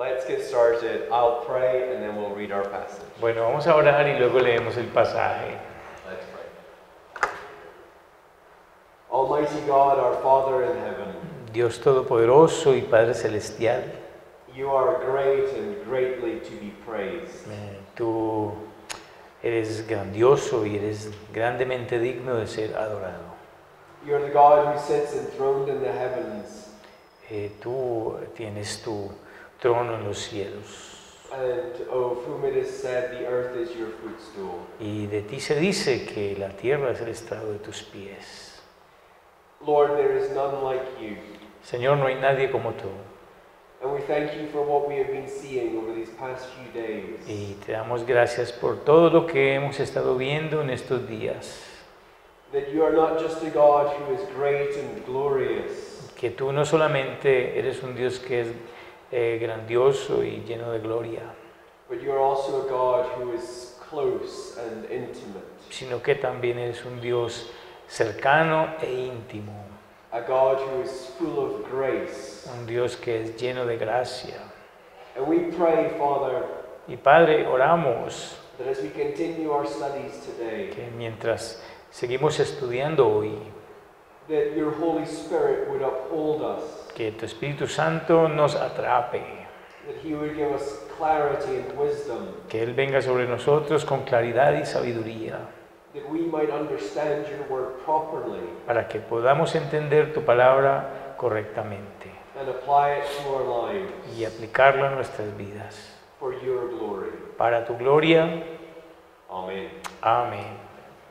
Let's get started. I'll pray and then we'll read our passage. Bueno, vamos a orar y luego leemos el pasaje. Let's pray. Almighty God, our Father in heaven, Dios Todopoderoso y Padre Celestial, you are great and greatly to be praised. tú eres grandioso y eres grandemente digno de ser adorado. You are the God who sits enthroned in the heavens, Tú tienes tu trono en los cielos and of whom it is said, the earth is your footstool. y de ti se dice que la tierra es el estrado de tus pies. Lord, there is none like you. Señor, no hay nadie como tú And we thank you for what we have been seeing over these past few days. y te damos gracias por todo lo que hemos estado viendo en estos días. That you are not just a God who is great and glorious, Que tú no solamente eres un Dios que es grandioso y lleno de gloria, but you are also a God who is close and intimate. sino que también eres un Dios cercano e íntimo, A God who is full of grace. un Dios que es lleno de gracia. And we pray, Father, Y Padre, oramos that as we continue our studies today, que mientras seguimos estudiando hoy, that your Holy Spirit would uphold us, que tu Espíritu Santo nos atrape, that He would give us clarity and wisdom, que Él venga sobre nosotros con claridad y sabiduría, that we might understand your word properly para que podamos entender tu palabra correctamente and apply it to our lives y aplicarla a nuestras vidas. for your glory. Para tu gloria. Amen. Amén.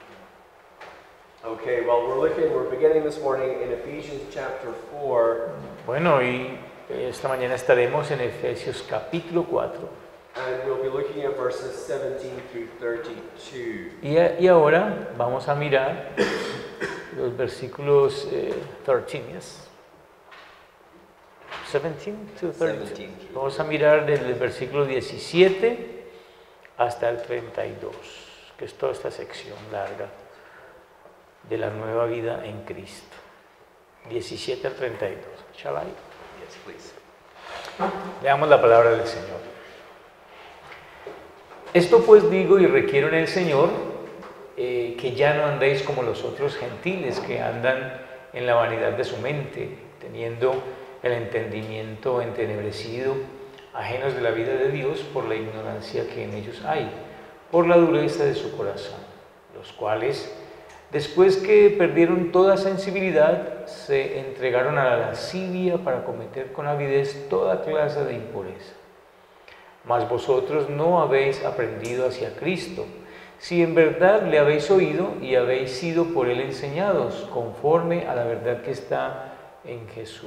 Okay, well, we're beginning this morning in Ephesians chapter 4, Bueno, y esta mañana estaremos en Efesios capítulo 4. and we'll be looking at verses 17 through 32. Y ahora vamos a mirar los versículos 13, yes. 17 to 32. 17. Vamos a mirar desde el versículo 17 hasta el 32, que es toda esta sección larga de la nueva vida en Cristo. 17 al 32. Shall I? Yes, please. Leamos la palabra del Señor. Esto pues digo y requiero en el Señor, que ya no andéis como los otros gentiles que andan en la vanidad de su mente, teniendo el entendimiento entenebrecido, ajenos de la vida de Dios por la ignorancia que en ellos hay, por la dureza de su corazón, los cuales, después que perdieron toda sensibilidad, se entregaron a la lascivia para cometer con avidez toda clase de impureza. Mas vosotros no habéis aprendido hacia Cristo, si en verdad le habéis oído y habéis sido por él enseñados, conforme a la verdad que está en Jesús.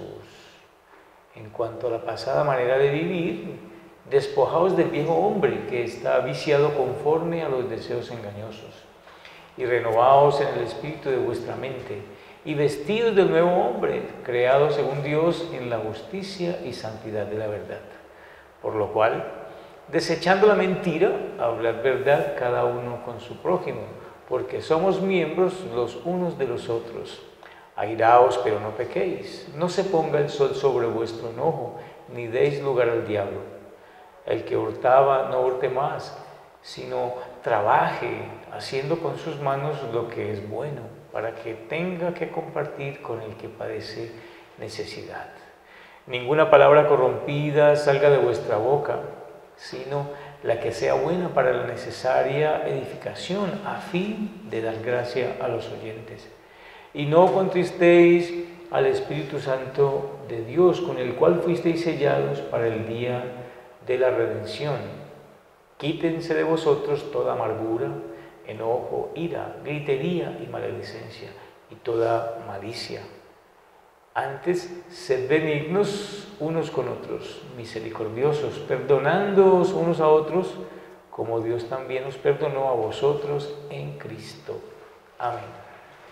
En cuanto a la pasada manera de vivir, despojaos del viejo hombre que está viciado conforme a los deseos engañosos, y renovaos en el espíritu de vuestra mente, y vestidos del nuevo hombre, creado según Dios en la justicia y santidad de la verdad. Por lo cual, desechando la mentira, hablad verdad cada uno con su prójimo, porque somos miembros los unos de los otros. Airaos, pero no pequéis, no se ponga el sol sobre vuestro enojo, ni deis lugar al diablo. El que hurtaba, no hurte más, sino trabaje, haciendo con sus manos lo que es bueno, para que tenga que compartir con el que padece necesidad. Ninguna palabra corrompida salga de vuestra boca, sino la que sea buena para la necesaria edificación, a fin de dar gracia a los oyentes. Y no contristéis al Espíritu Santo de Dios, con el cual fuisteis sellados para el día de la redención. Quítense de vosotros toda amargura, enojo, ira, gritería y maledicencia, y toda malicia. Antes, sed benignos unos con otros, misericordiosos, perdonándoos unos a otros, como Dios también os perdonó a vosotros en Cristo. Amén.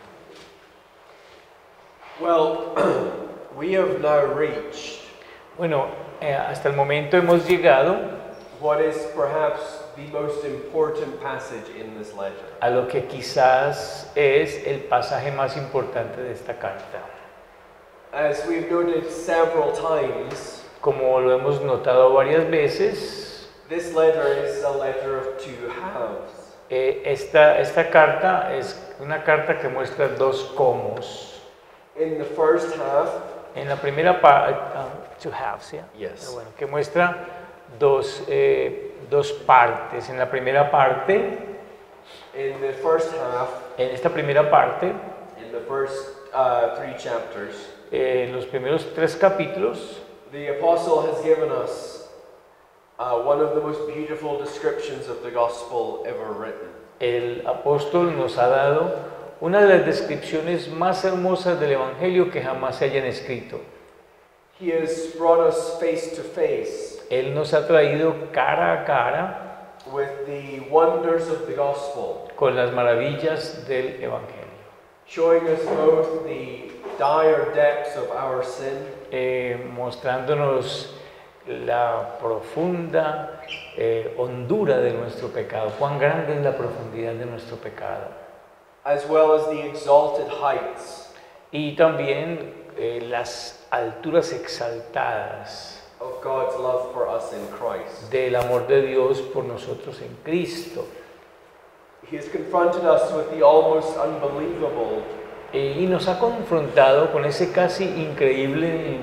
Well, we have now reached Bueno, hasta el momento hemos llegado what is perhaps the most important passage in this letter. a lo que quizás es el pasaje más importante de esta carta. As we've noted several times, Como lo hemos notado varias veces, this letter is a letter of two halves. esta carta es una carta que muestra dos comos. In the first half, En la primera parte, two halves, yeah. Yes. Pero bueno, que muestra dos partes. En la primera parte, in the first half, en esta primera parte, in the first 3 chapters, en los primeros 3 capítulos, the apostle has given us one of the most beautiful descriptions of the gospel ever written. el apóstol nos ha dado una de las descripciones más hermosas del Evangelio que jamás se hayan escrito. He has brought us face to face Él nos ha traído cara a cara with the wonders of the gospel, con las maravillas del Evangelio, showing us both the dire depths of our sin mostrándonos la profunda hondura de nuestro pecado, cuán grande es la profundidad de nuestro pecado, as well as the exalted heights y también las alturas exaltadas of God's love for us in Christ. del amor de Dios por nosotros en Cristo. He has confronted us with the almost unbelievable, Y nos ha confrontado con ese casi increíble,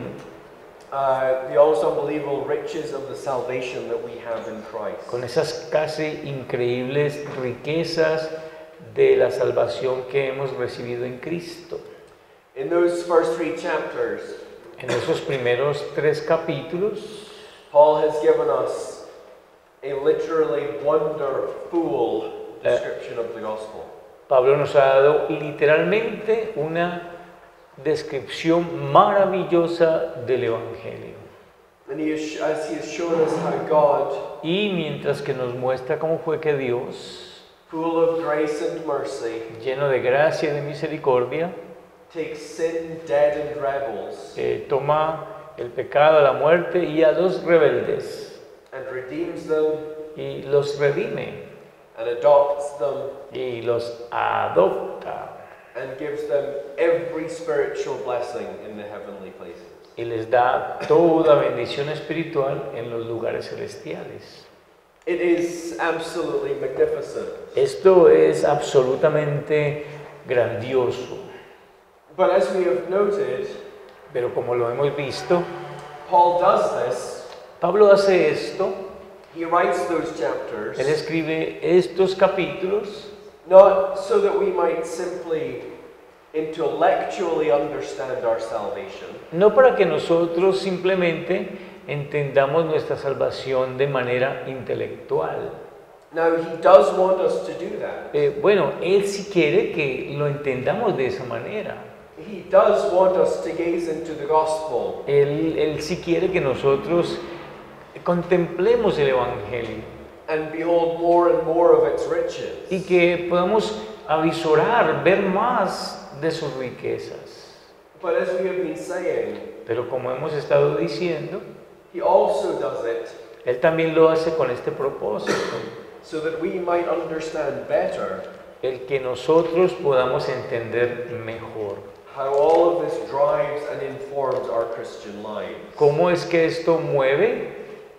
riches of the salvation that we have in Christ. con esas casi increíbles riquezas de la salvación que hemos recibido en Cristo. In those first 3 chapters, En esos primeros 3 capítulos, Paul has given us a literally wonderful description of the gospel. Pablo nos ha dado literalmente una descripción maravillosa del Evangelio. And as he has shown us how God, Y mientras que nos muestra cómo fue que Dios, full of grace and mercy, lleno de gracia y de misericordia, takes sin, dead and rebels, toma el pecado, la muerte y a los rebeldes and redeems them y los redime and adopts them y los adopta and gives them every spiritual blessing in the heavenly places. y les da toda bendición espiritual en los lugares celestiales. It is absolutely magnificent. Esto es absolutamente grandioso, But as we have noted, pero como lo hemos visto, Paul does this. Pablo hace esto, He writes those chapters él escribe estos capítulos not so that we might simply intellectually understand our salvation, no para que nosotros simplemente entendamos nuestra salvación de manera intelectual. Now, he does want us to do that. Bueno, él sí quiere que lo entendamos de esa manera. He does want us to gaze into the gospel Él sí quiere que nosotros contemplemos el Evangelio and behold more and more of its riches. y que podamos avisorar, ver más de sus riquezas. But as we have been saying, Pero como hemos estado diciendo, he also does it él también lo hace con este propósito, so that we might understand better el que nosotros podamos entender mejor how all of this drives and informs our Christian lives. cómo es que esto mueve,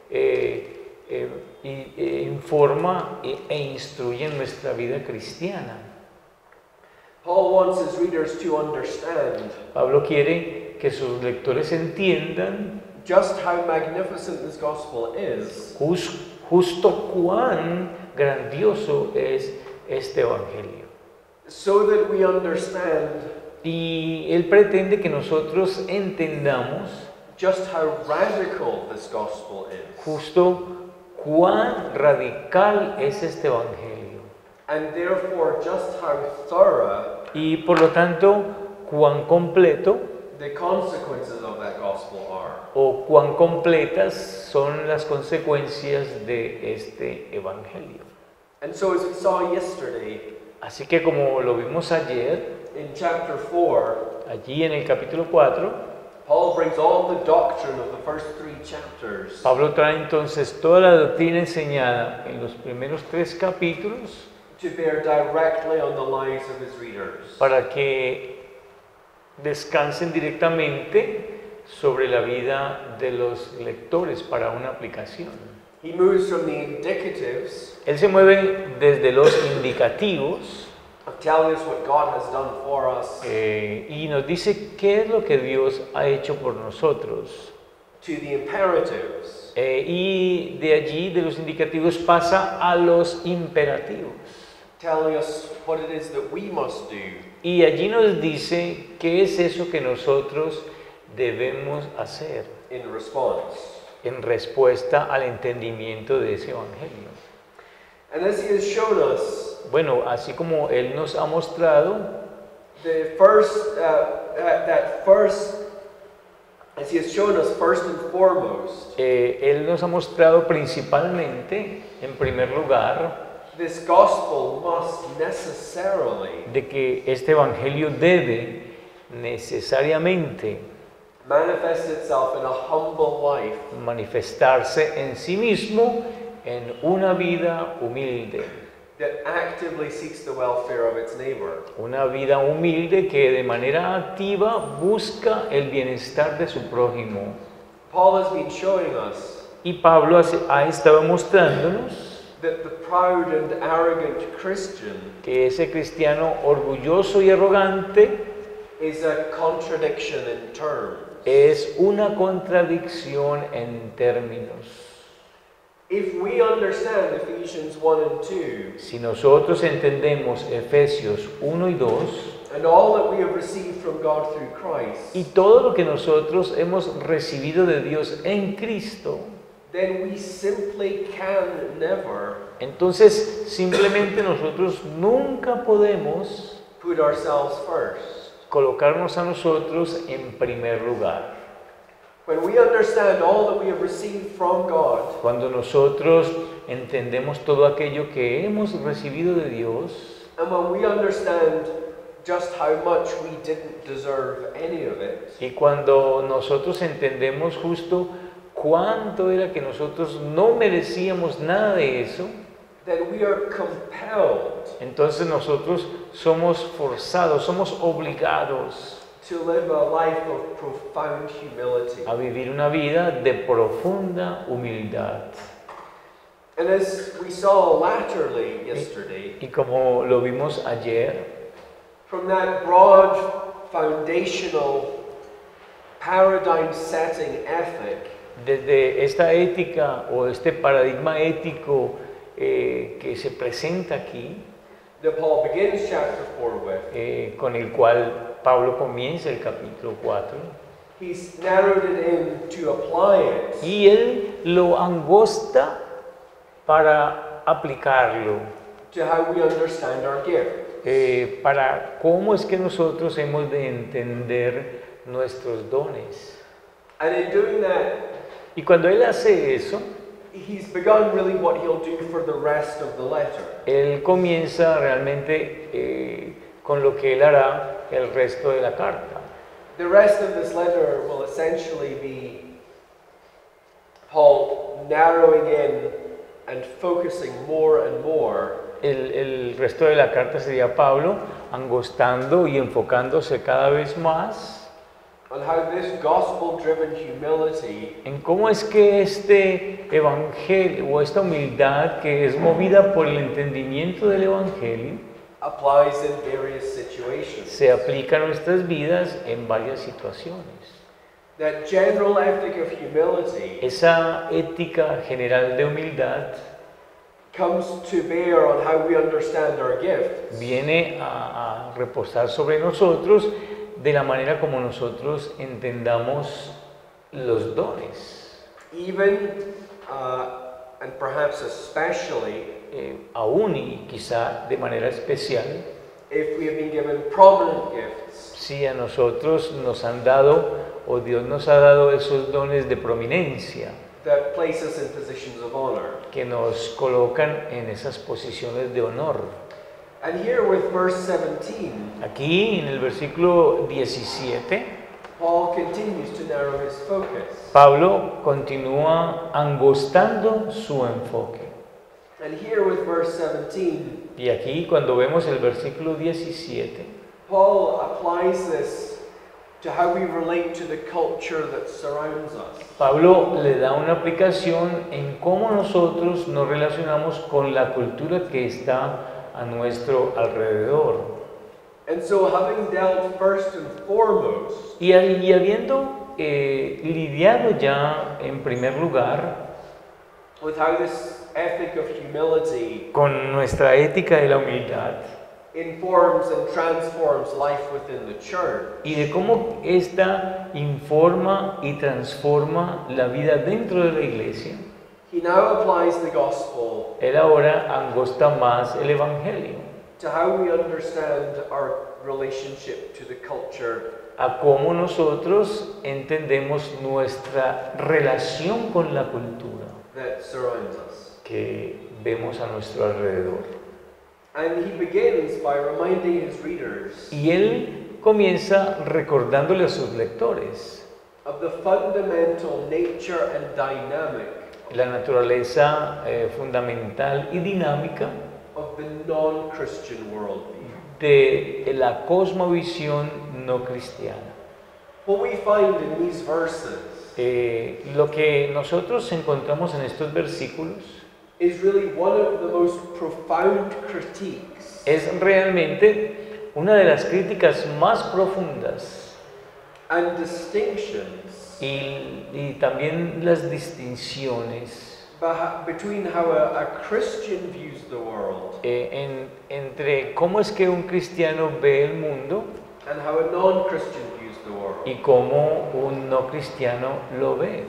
informa e instruye nuestra vida cristiana. Paul wants his readers to understand Pablo quiere que sus lectores entiendan just how magnificent this gospel is, justo cuán grandioso es este Evangelio. so that we understand Y él pretende que nosotros entendamos just how radical this gospel is, justo cuán radical es este Evangelio. and therefore just how thorough Y por lo tanto, cuán completo the consequences of that gospel are. o cuán completas son las consecuencias de este Evangelio. And so, as we saw yesterday, Así que como lo vimos ayer, in chapter 4, allí en el capítulo 4, Paul brings all the doctrine of the first 3 chapters Pablo trae entonces toda la doctrina enseñada en los primeros 3 capítulos to bear directly on the lives of his readers. para que descansen directamente sobre la vida de los lectores para una aplicación. He moves from the indicatives Él se mueve desde los indicativos of telling us what God has done for us y nos dice qué es lo que Dios ha hecho por nosotros. to the imperatives, Y de allí, de los indicativos, pasa a los imperativos. telling us what it is that we must do Y allí nos dice qué es eso que nosotros debemos hacer in response. en respuesta al entendimiento de ese evangelio. And as He has shown us, Bueno, así como Él nos ha mostrado, as He has shown us first and foremost, Él nos ha mostrado principalmente, en primer lugar, this gospel must necessarily de que este evangelio debe necesariamente manifest itself in a humble life manifestarse en sí mismo en una vida humilde, that actively seeks the welfare of its neighbor. una vida humilde que de manera activa busca el bienestar de su prójimo. Paul has been showing us Y Pablo ha estado mostrándonos that the proud and arrogant Christian que ese cristiano orgulloso y arrogante is a contradiction in terms. es una contradicción en términos. If we understand Ephesians 1 and 2 Si nosotros entendemos Efesios 1 y 2 and all that we have received from God through Christ, y todo lo que nosotros hemos recibido de Dios en Cristo, then we simply can never entonces simplemente nosotros nunca podemos put ourselves first. colocarnos a nosotros en primer lugar. When we understand all that we have received from God, Cuando nosotros entendemos todo aquello que hemos recibido de Dios and when we understand just how much we didn't deserve any of it, y cuando nosotros entendemos justo cuánto era que nosotros no merecíamos nada de eso, then we are compelled entonces nosotros somos forzados, somos obligados to live a life of profound humility. a vivir una vida de profunda humildad. And as we saw latterly yesterday, Y como lo vimos ayer, from that broad foundational paradigm setting ethic, desde esta ética o este paradigma ético que se presenta aquí, that Paul begins chapter 4 with, con el cual Pablo comienza el capítulo 4, he's narrowed it in to apply it y él lo angosta para aplicarlo, to how we understand our gift. para cómo es que nosotros hemos de entender nuestros dones. And in doing that, Y cuando él hace eso, he's begun really what he'll do for the rest of the letter. él comienza realmente con lo que él hará el resto de la carta. The rest of this letter will essentially be Paul narrowing in and focusing more and more El resto de la carta sería Pablo angostando y enfocándose cada vez más on how this gospel-driven humility en cómo es que este evangelio o esta humildad que es movida por el entendimiento del evangelio applies in various situations. se aplica a nuestras vidas en varias situaciones. That general ethic of humility Esa ética general de humildad comes to bear on how we understand our gifts. viene a reposar sobre nosotros de la manera como nosotros entendamos los dones. Even, and perhaps especially, Aún y quizá de manera especial, if we have been given prominent gifts si a nosotros nos han dado o Dios nos ha dado esos dones de prominencia that place us in positions of honor. que nos colocan en esas posiciones de honor. And here with verse 17, Aquí en el versículo 17, Paul continues to narrow his focus. Pablo continúa angostando su enfoque. And here with verse 17, Y aquí cuando vemos el versículo 17, Paul applies this to how we relate to the culture that surrounds us. Pablo le da una aplicación en cómo nosotros nos relacionamos con la cultura que está a nuestro alrededor. And so, having dealt first and foremost Y habiendo lidiado ya en primer lugar with how this ethic of humility con nuestra ética de la humildad informs and transforms life within the church, y de cómo ésta informa y transforma la vida dentro de la iglesia, he now applies the gospel él ahora angosta más el evangelio to how we understand our relationship to the culture a cómo nosotros entendemos nuestra relación con la cultura that surrounds us. que vemos a nuestro alrededor. And he begins by reminding his readers Y él comienza recordándole a sus lectores of the fundamental nature and dynamic la naturaleza fundamental y dinámica of the non-Christian worldview. de la cosmovisión no cristiana. What we find in these verses Lo que nosotros encontramos en estos versículos is really one of the most profound critiques es realmente una de las críticas más profundas and distinctions y también las distinciones between how a Christian views the world entre cómo es que un cristiano ve el mundo and how a non-Christian views the world. y cómo un no cristiano lo ve.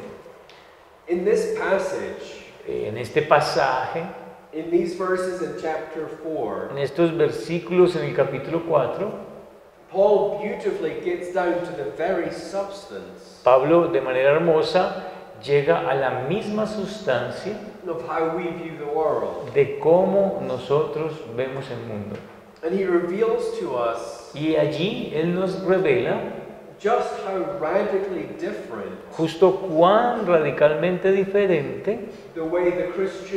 In this passage, En este pasaje, in these verses in chapter 4, en estos versículos en el capítulo 4, Paul beautifully gets down to the very substance Pablo de manera hermosa llega a la misma sustancia of how we view the world. de cómo nosotros vemos el mundo. And he reveals to us Y allí él nos revela just how radically different justo cuán radicalmente diferente the way the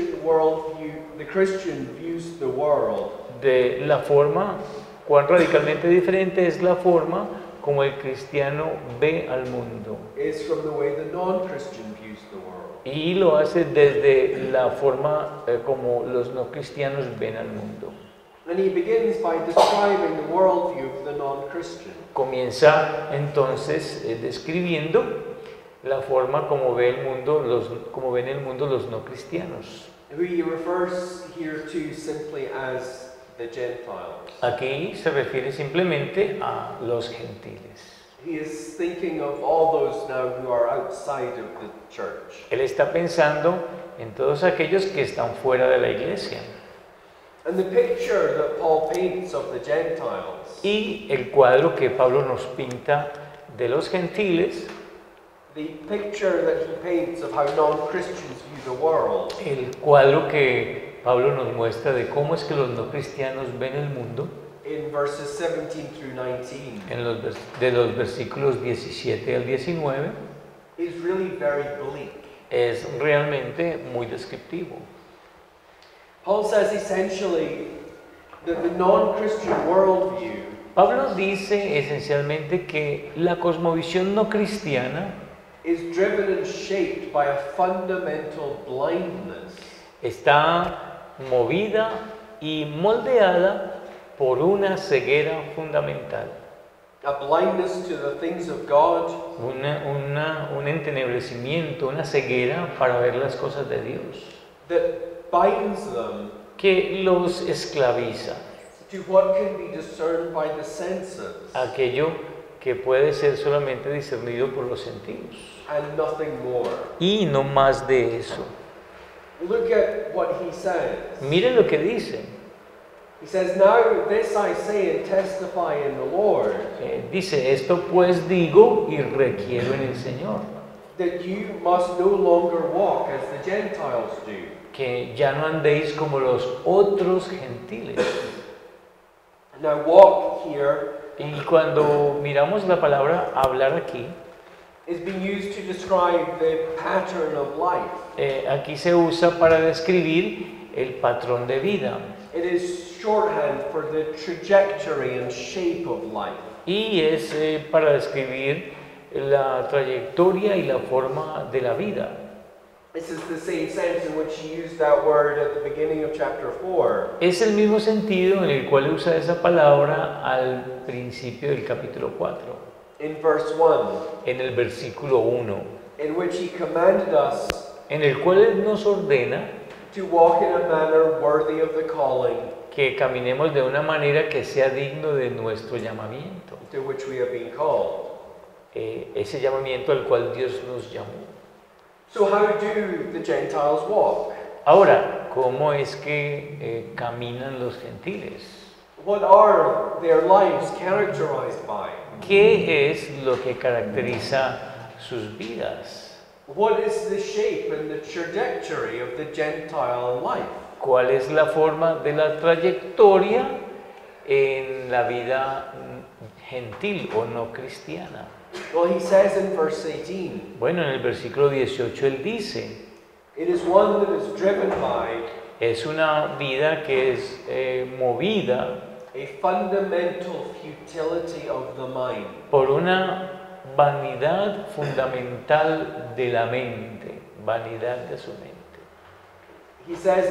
Christian views the world de la forma, cuán radicalmente diferente es la forma como el cristiano ve al mundo. is from the way the non-Christian views the world. Y lo hace desde la forma como los no cristianos ven al mundo. And he begins by describing the worldview of the non-Christian. Comienza entonces describiendo la forma como ve el mundo, como ven el mundo los no cristianos. Who he refers here to simply as the Gentiles. Aquí se refiere simplemente a los gentiles. He is thinking of all those now who are outside of the church. Él está pensando en todos aquellos que están fuera de la iglesia. And the picture that Paul paints of the Gentiles, Y el cuadro que Pablo nos pinta de los gentiles, the picture that he paints of how non-Christians view the world, el cuadro que Pablo nos muestra de cómo es que los no cristianos ven el mundo, in verses 17 through 19, de los versículos 17 al 19, is really very bleak. es realmente muy descriptivo. Paul says essentially that the non-Christian worldview Pablo dice esencialmente que la cosmovisión no cristiana is driven and shaped by a fundamental blindness está movida y moldeada por una ceguera fundamental, a blindness to the things of God, un entenebrecimiento, una ceguera para ver las cosas de Dios, that binds them que los esclaviza, to what can be discerned by the senses aquello que puede ser solamente discernido por los sentidos, and nothing more. y no más de eso. Look at what he says. Miren lo que dice. He says, "Now this I say and testify in the Lord, Dice, esto pues digo y requiero en el Señor, that you must no longer walk as the Gentiles do." que ya no andéis como los otros gentiles. Now walk here Y cuando miramos la palabra hablar aquí, is being used to describe the pattern of life. aquí se usa para describir el patrón de vida. It is shorthand for the trajectory and shape of life. y es para describir la trayectoria y la forma de la vida. This is the same sense in which he used that word at the beginning of chapter 4. Es el mismo sentido en el cual usa esa palabra al principio del capítulo 4, In verse 1, en el versículo 1, in which he commanded us en el cual Él nos ordena to walk in a manner worthy of the calling que caminemos de una manera que sea digno de nuestro llamamiento, to which we have been called. ese llamamiento al cual Dios nos llamó. So how do the Gentiles walk? Ahora, ¿cómo es que caminan los gentiles? What are their lives characterized by? ¿Qué es lo que caracteriza sus vidas? What is the shape and the trajectory of the Gentile life? ¿Cuál es la forma de la trayectoria en la vida gentil o no cristiana? Well, he says in verse 18, Bueno, en el versículo 18 Él dice, it is one that is driven by es una vida que es movida a fundamental futility of the mind. por una vanidad fundamental de la mente, vanidad de su mente. He says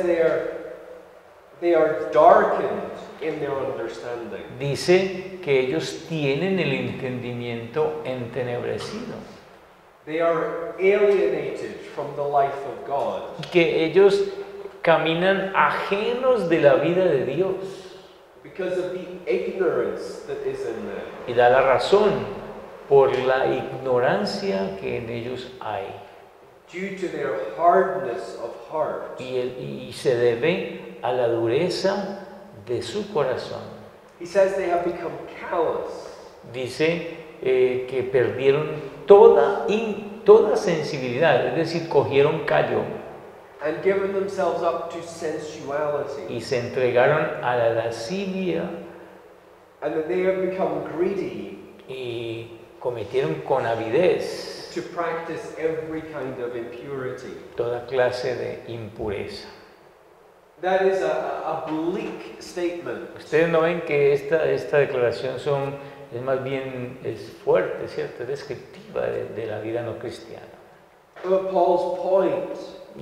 they are darkened in their understanding. Dice que ellos tienen el entendimiento entenebrecido, They are alienated from the life of God. que ellos caminan ajenos de la vida de Dios. Because of the ignorance that is in them. Y da la razón por la ignorancia que en ellos hay. Due to their hardness of heart. Y se debe a la dureza de su corazón. He says they have become callous. Dice que perdieron toda sensibilidad, es decir, cogieron callo And given themselves up to sensuality. y se entregaron a la lascivia And that they have become greedy y cometieron con avidez to practice every kind of impurity. toda clase de impureza. That is a bleak statement. Ustedes no ven que esta declaración es más bien fuerte, ¿cierto? Es descriptiva de la vida no cristiana. But Paul's point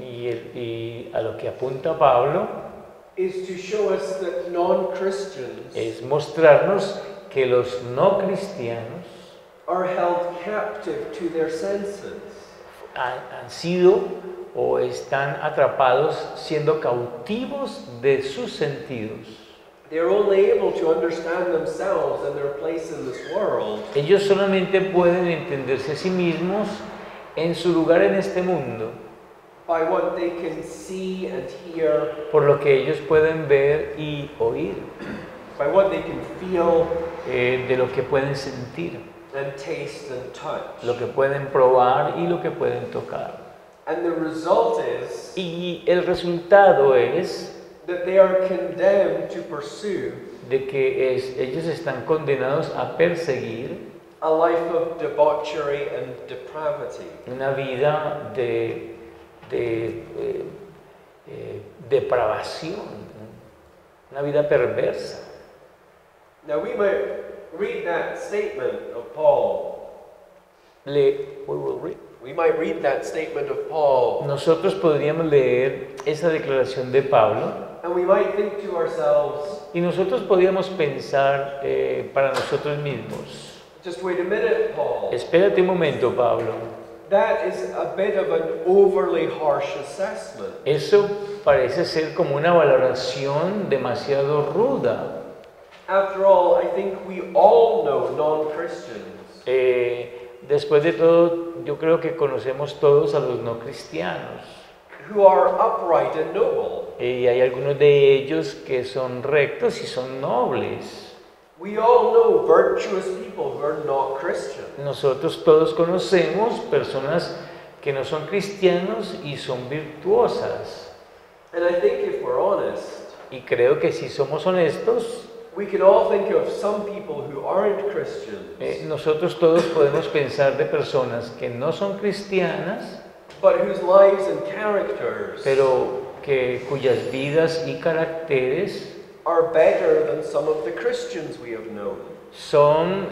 Y a lo que apunta Pablo is to show us that non-Christians es mostrarnos que los no cristianos are held captive to their senses. han sido o están atrapados siendo cautivos de sus sentidos. They're only able to understand themselves and their place in this world Ellos solamente pueden entenderse a sí mismos en su lugar en este mundo, by what they can see and hear, por lo que ellos pueden ver y oír, by what they can feel de lo que pueden sentir, and taste and touch. lo que pueden probar y lo que pueden tocar. And the result is Y el resultado es that they are condemned to pursue de que ellos están condenados a perseguir a life of debauchery and depravity. una vida de depravación, una vida perversa. Now we might read that statement of Paul. We might read that statement of Paul, Nosotros podríamos leer esa declaración de Pablo and we might think to ourselves, y nosotros podríamos pensar para nosotros mismos, just wait a minute, Paul. espérate un momento, Pablo, That is a bit of an overly harsh assessment. eso parece ser como una valoración demasiado ruda. After all, I think we all know non-Christians Después de todo, yo creo que conocemos todos a los no cristianos. who are upright and noble. Y hay algunos de ellos que son rectos y son nobles. We all know virtuous people who are not Christian. Nosotros todos conocemos personas que no son cristianos y son virtuosas. And I think if we're honest, Y creo que si somos honestos, we can all think of some people who aren't Christians, nosotros todos podemos pensar de personas que no son cristianas, but whose lives and characters pero cuyas vidas y caracteres are better than some of the Christians we have known. son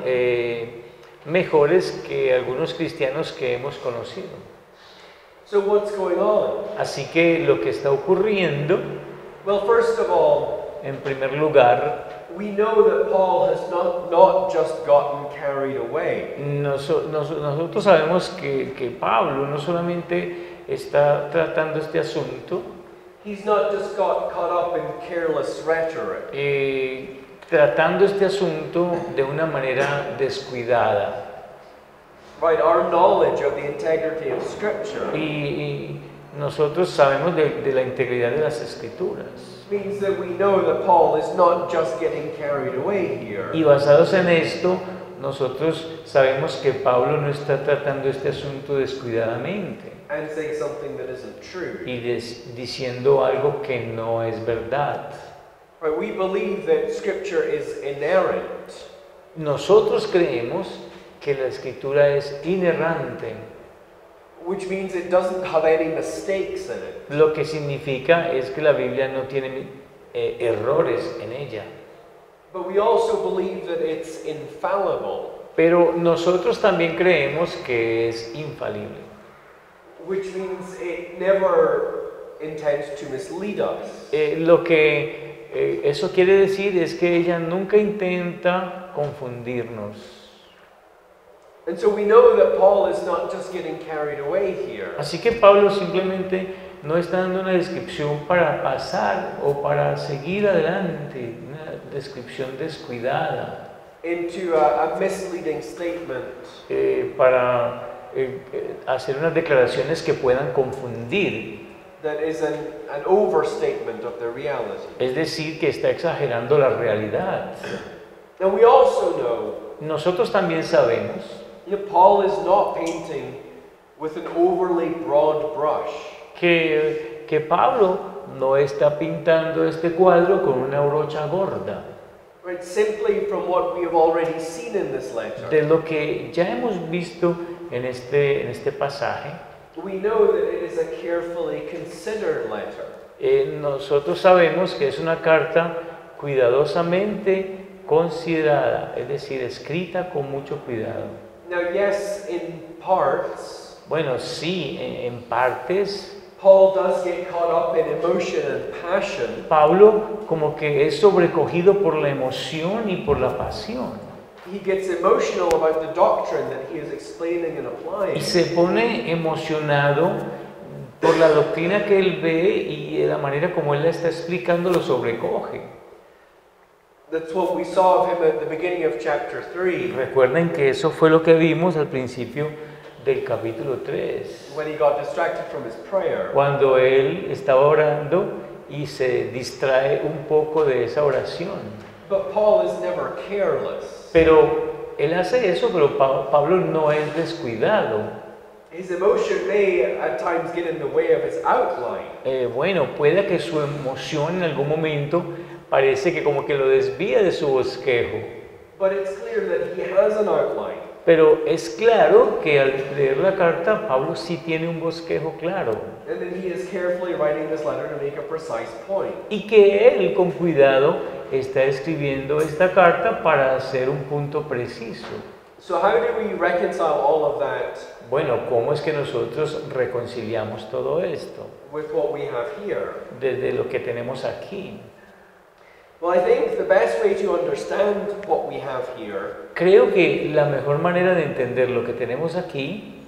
mejores que algunos cristianos que hemos conocido. So what's going on? Así que lo que está ocurriendo, Well, first of all, en primer lugar, we know that Paul has not just gotten carried away. nosotros sabemos que Pablo no solamente está tratando este asunto, He's not just got caught up in careless rhetoric. tratando este asunto de una manera descuidada. Right, our knowledge of the integrity of Scripture Y nosotros sabemos de la integridad de las Escrituras. means that we know that Paul is not just getting carried away here. Y basados en esto, nosotros sabemos que Pablo no está tratando este asunto descuidadamente And saying something that isn't true. y diciendo algo que no es verdad. Right, we believe that Scripture is inerrant. Nosotros creemos que la Escritura es inerrante, Which means it doesn't have any mistakes in it. lo que significa es que la Biblia no tiene errores en ella. But we also believe that it's infallible, Pero nosotros también creemos que es infalible, which means it never intends to mislead us. lo que eso quiere decir es que ella nunca intenta confundirnos. And so we know that Paul is not just getting carried away here. Así que Pablo simplemente no está dando una descripción para pasar o para seguir adelante, una descripción descuidada, Into a misleading statement. para hacer unas declaraciones que puedan confundir. That is an overstatement of the reality. Es decir, que está exagerando la realidad. And we also know Nosotros también sabemos that Paul is not painting with an overly broad brush. que Pablo no está pintando este cuadro con una brocha gorda. Right, simply from what we have already seen in this letter. De lo que ya hemos visto en este pasaje, We know that it is a carefully considered letter. nosotros sabemos que es una carta cuidadosamente considerada, es decir, escrita con mucho cuidado. Now, yes, in parts, Bueno, sí, en partes, Paul does get caught up in emotion and passion. Pablo como que es sobrecogido por la emoción y por la pasión. He gets emotional about the doctrine that he is explaining and applying. Y se pone emocionado por la doctrina que él ve y de la manera como él la está explicando lo sobrecoge. That's what we saw of him at the beginning of chapter 3, Recuerden que eso fue lo que vimos al principio del capítulo 3, when he got distracted from his prayer. cuando él estaba orando y se distrae un poco de esa oración. But Paul is never careless. Pero él hace eso, pero Pablo no es descuidado. His emotion may at times get in the way of his outline. Bueno, puede que su emoción en algún momento parece que como que lo desvía de su bosquejo. But it's clear that he has an outline. Pero es claro que al leer la carta, Pablo sí tiene un bosquejo claro. And then he is carefully writing this letter to make a precise point. Y que él, con cuidado, está escribiendo esta carta para hacer un punto preciso. So how do we reconcile all of that Bueno, ¿cómo es que nosotros reconciliamos todo esto with what we have here? desde lo que tenemos aquí? Well, I think the best way to understand what we have here Creo que la mejor manera de entender lo que tenemos aquí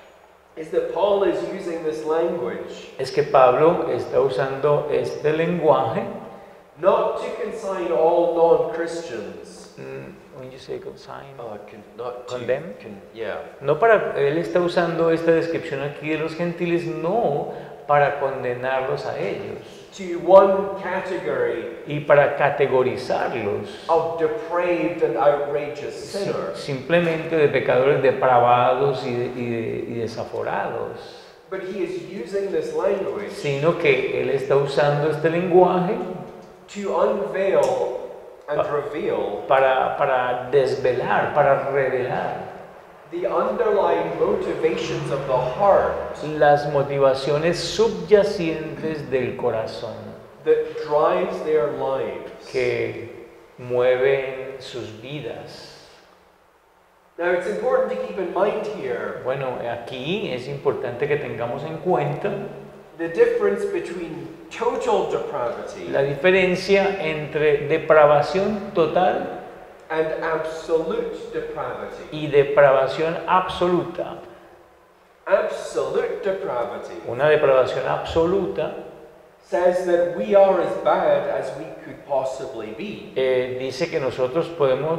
is that Paul is using this language es que Pablo está usando este lenguaje. not to consign all non-Christians. When you say consign, Not Condemn? Yeah. no para, él está usando esta descripción aquí de los gentiles no para condenarlos a ellos To one category y para categorizarlos of depraved and outrageous sinners. simplemente de pecadores depravados y desaforados, But he is using this language sino que él está usando este lenguaje to unveil and reveal para desvelar, para revelar the underlying motivations of the heart las motivaciones subyacentes del corazón that drives their lives. que mueven sus vidas. Now, it's important to keep in mind here Bueno, aquí es importante que tengamos en cuenta the difference between total depravity la diferencia entre depravación total and absolute depravity. y depravación absoluta. Absolute depravity Una depravación absoluta says that we are as bad as we could possibly be. dice que nosotros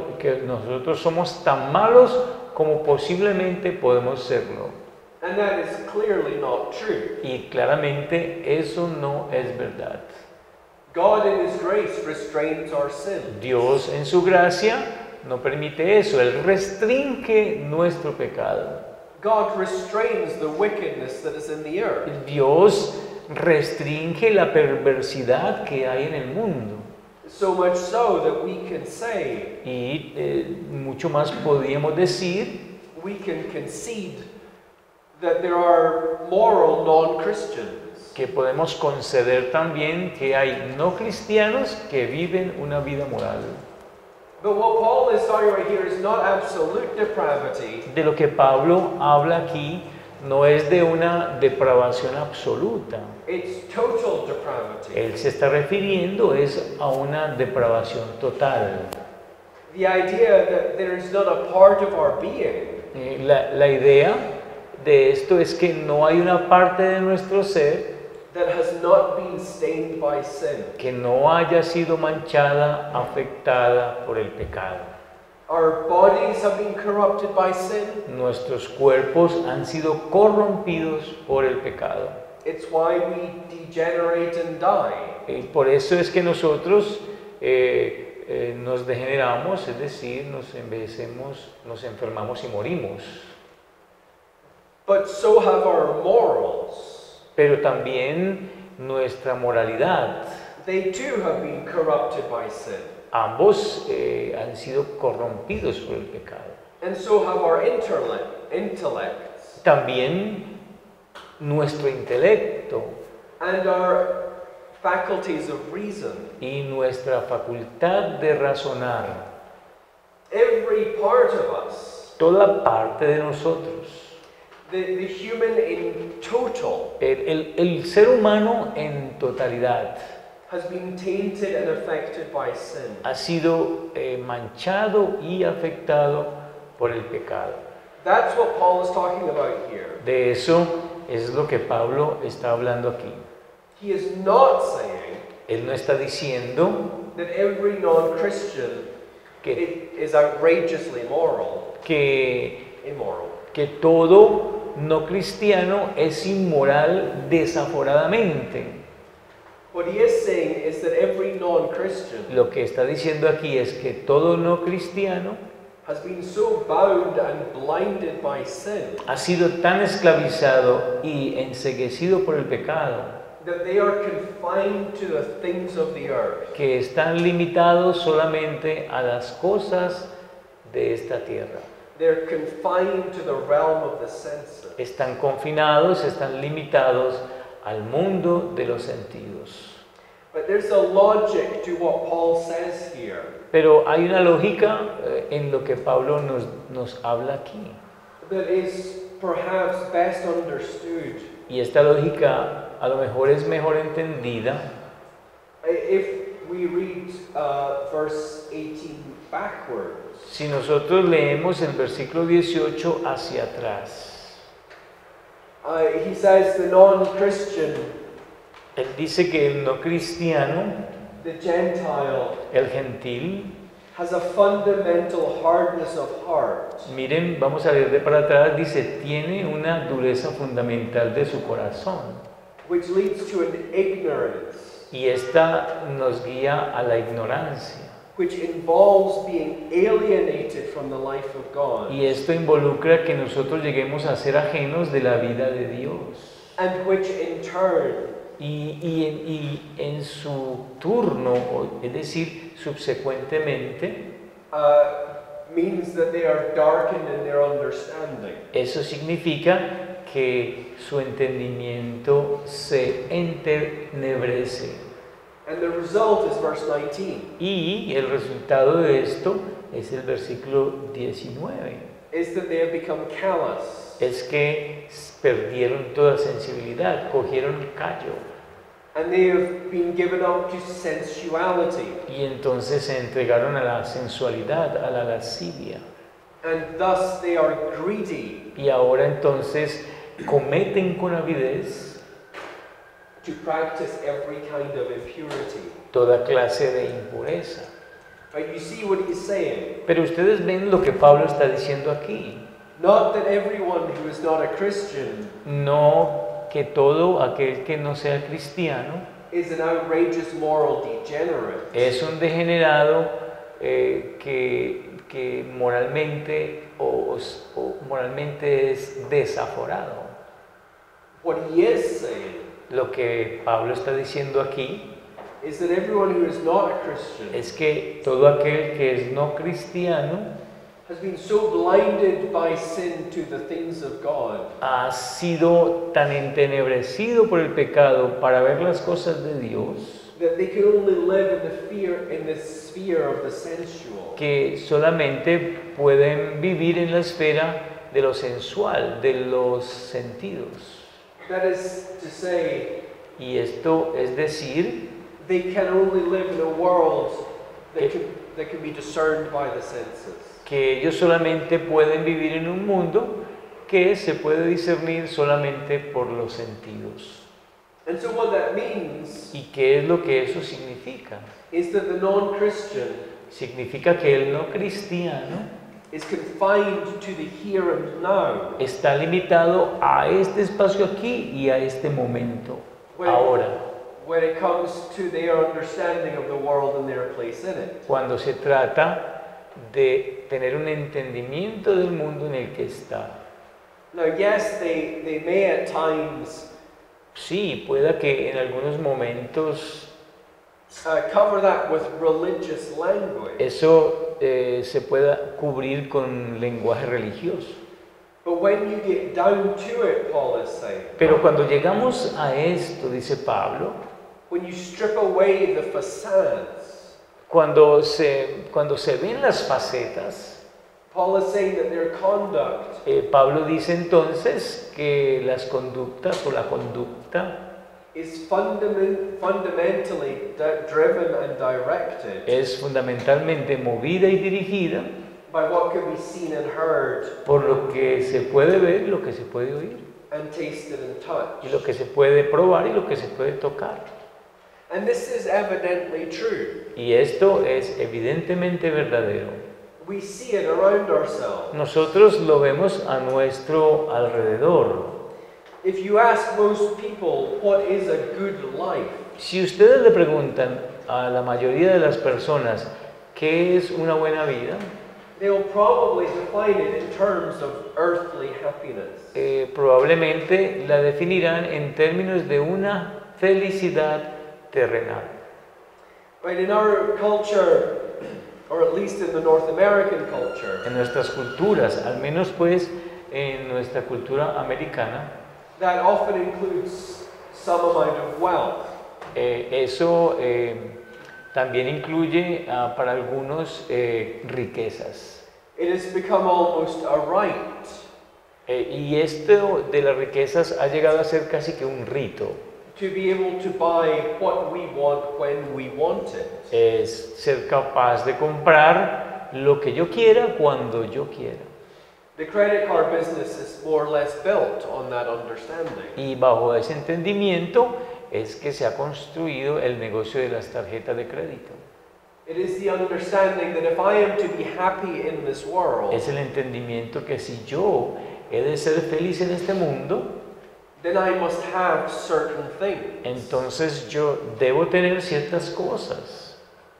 somos tan malos como posiblemente podemos serlo. And that is clearly not true. Y claramente eso no es verdad. God in His grace restrains our sin. Dios en su gracia no permite eso, Él restringe nuestro pecado. God restrains the wickedness that is in the earth. Dios restringe la perversidad que hay en el mundo. So much so that we can say, Y mucho más podríamos decir we can concede that there are moral non-Christians. que podemos conceder también que hay no cristianos que viven una vida moral. But what Paul is talking about here is not absolute depravity. De lo que Pablo habla aquí no es de una depravación absoluta. It's total depravity. Él se está refiriendo es a una depravación total. The idea that there is not a part of our being La idea de esto es que no hay una parte de nuestro ser that has not been stained by sin. que no haya sido manchada, afectada por el pecado. Our bodies have been corrupted by sin. Nuestros cuerpos han sido corrompidos por el pecado. It's why we degenerate and die. Por eso es que nosotros nos degeneramos, es decir, nos envejecemos, nos enfermamos y morimos. But so have our morals. Pero también nuestra moralidad. They too have been corrupted by sin. Ambos han sido corrompidos por el pecado. And so have our intellects También nuestro intelecto and our faculties of reason. y nuestra facultad de razonar. Every part of us, Toda parte de nosotros. the human in total, El ser humano en totalidad has been tainted and affected by sin. ha sido manchado y afectado por el pecado. That's what Paul is talking about here. De eso es lo que Pablo está hablando aquí. He is not saying Él no está diciendo that every non-Christian que, is outrageously immoral. que todo no cristiano es inmoral desaforadamente. What he is saying is that every non-Christian Lo que está diciendo aquí es que todo no cristiano has been so bound and blinded by sin ha sido tan esclavizado y enceguecido por el pecado that they are confined to the things of the earth. que están limitados solamente a las cosas de esta tierra. They're confined to the realm of the senses. Están confinados, están limitados al mundo de los sentidos. But there's a logic to what Paul says here. Pero hay una lógica en lo que Pablo nos habla aquí. That is perhaps best understood Y esta lógica a lo mejor es mejor entendida if we read verse 18 backwards. si nosotros leemos el versículo 18 hacia atrás. He says the non-Christian, Él dice que el no cristiano, the Gentile, el gentil, has a fundamental hardness of heart. miren, vamos a ver de para atrás, dice, tiene una dureza fundamental de su corazón. Which leads to an ignorance, Y esta nos guía a la ignorancia. which involves being alienated from the life of God, Y esto involucra que nosotros lleguemos a ser ajenos de la vida de Dios. and which in turn Y en su turno, es decir, subsecuentemente, means that they are darkened in their understanding. eso significa que su entendimiento se entenebrece. And the result is verse 19. Y el resultado de esto es el versículo 19. Is that they have become callous. Es que perdieron toda sensibilidad, cogieron callo. And they have been given up to sensuality. Y entonces se entregaron a la sensualidad, a la lascivia. And thus they are greedy Y ahora entonces cometen con avidez to practice every kind of impurity. toda clase de impureza. But you see what he's saying. Pero ustedes ven lo que Pablo está diciendo aquí. Not that everyone who is not a Christian No que todo aquel que no sea cristiano is an outrageous moral degenerate. es un degenerado que moralmente o moralmente es desaforado. What he is saying Lo que Pablo está diciendo aquí is that everyone who is not a Christian es que todo aquel que es no cristiano has been so blinded by sin to the things of God ha sido tan entenebrecido por el pecado para ver las cosas de Dios that they can only live in the sphere of the sensual. que solamente pueden vivir en la esfera de lo sensual, de los sentidos. That is to say, Y esto es decir they can only live in a world that can be discerned by the senses. que ellos solamente pueden vivir en un mundo que se puede discernir solamente por los sentidos. And so what that means ¿Y qué es lo que eso significa? is that the non-Christian Significa que el no cristiano is confined to the here and now. está limitado a este espacio aquí y a este momento, When- ahora, When it comes to their understanding of the world and their place in it. cuando se trata de tener un entendimiento del mundo en el que está. Now, yes, they may at times Sí, pueda que en algunos momentos cover that with religious language. eso se pueda cubrir con lenguaje religioso. But when you get down to it, Paul is saying, Pero cuando llegamos a esto, dice Pablo, when you strip away the facades, cuando se ven las facetas, Paul is saying that their conduct Pablo dice entonces que las conductas o la conducta is fundamentally driven and directed es fundamentalmente movida y dirigida by what can be seen and heard por lo que se puede ver, lo que se puede oír, and tasted and touched. y lo que se puede probar y lo que se puede tocar. And this is evidently true. Y esto es evidentemente verdadero. We see it around ourselves. Nosotros lo vemos a nuestro alrededor. If you ask most people what is a good life, Si ustedes le preguntan a la mayoría de las personas qué es una buena vida, they'll probably define it in terms of earthly happiness. probablemente la definirán en términos de una felicidad terrenal. Right, in our culture, or at least in the North American culture, En nuestras culturas, al menos pues en nuestra cultura americana, that often includes some amount of wealth. eso también incluye para algunos riquezas. It has become almost a right Y esto de las riquezas ha llegado a ser casi que un rito. to be able to buy what we want when we want it. Es ser capaz de comprar lo que yo quiera cuando yo quiera. The credit card business is more or less built on that understanding. Y bajo ese entendimiento es que se ha construido el negocio de las tarjetas de crédito. It is the understanding that if I am to be happy in this world, Es el entendimiento que si yo he de ser feliz en este mundo, then I must have certain things. entonces yo debo tener ciertas cosas.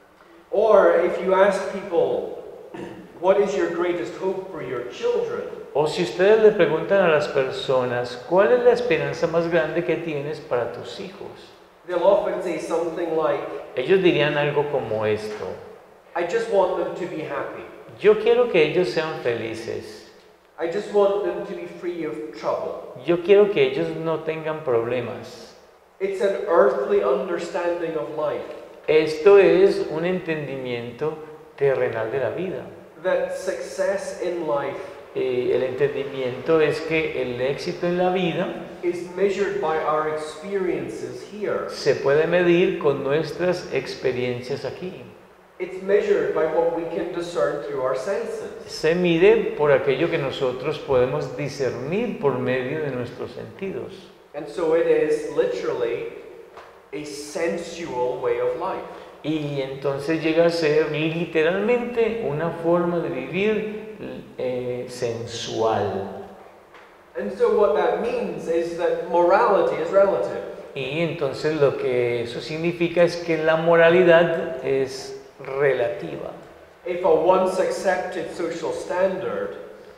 Or if you ask people, what is your greatest hope for your children? O si ustedes le preguntan a las personas, ¿cuál es la esperanza más grande que tienes para tus hijos? They'll often say something like, Ellos dirían algo como esto: I just want them to be happy. yo quiero que ellos sean felices, I just want them to be free of trouble. yo quiero que ellos no tengan problemas. It's an earthly understanding of life. Esto es un entendimiento terrenal de la vida. That success in life El entendimiento es que el éxito en la vida is measured by our experiences here. se puede medir con nuestras experiencias aquí. It's measured by what we can discern through our senses. Se mide por aquello que nosotros podemos discernir por medio de nuestros sentidos. And so it is literally a sensual way of life. Y entonces llega a ser literalmente una forma de vivir sensual. And so what that means is that morality is relative. Y entonces lo que eso significa es que la moralidad es relativa. If a once accepted social standard,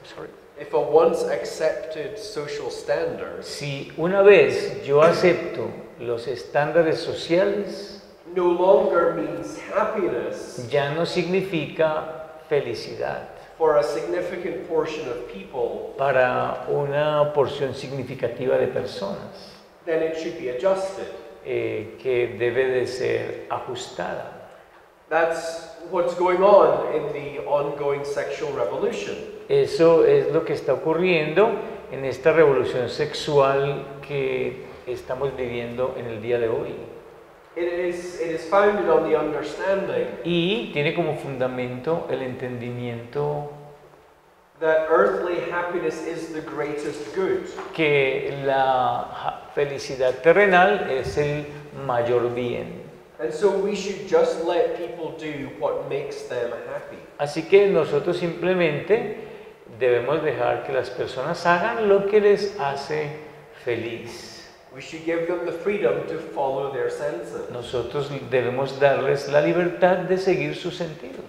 Si una vez yo acepto los estándares sociales, no longer means happiness ya no significa felicidad for a significant portion of people, para una porción significativa de personas, then it should be adjusted. que debe de ser ajustada. That's what's going on in the ongoing sexual revolution. Eso es lo que está ocurriendo en esta revolución sexual que estamos viviendo en el día de hoy. It is founded on the understanding Y tiene como fundamento el entendimiento that earthly happiness is the greatest good. que la felicidad terrenal es el mayor bien. And so we should just let people do what makes them happy. Así que nosotros simplemente debemos dejar que las personas hagan lo que les hace feliz. We should give them the freedom to follow their senses. Nosotros debemos darles la libertad de seguir sus sentidos.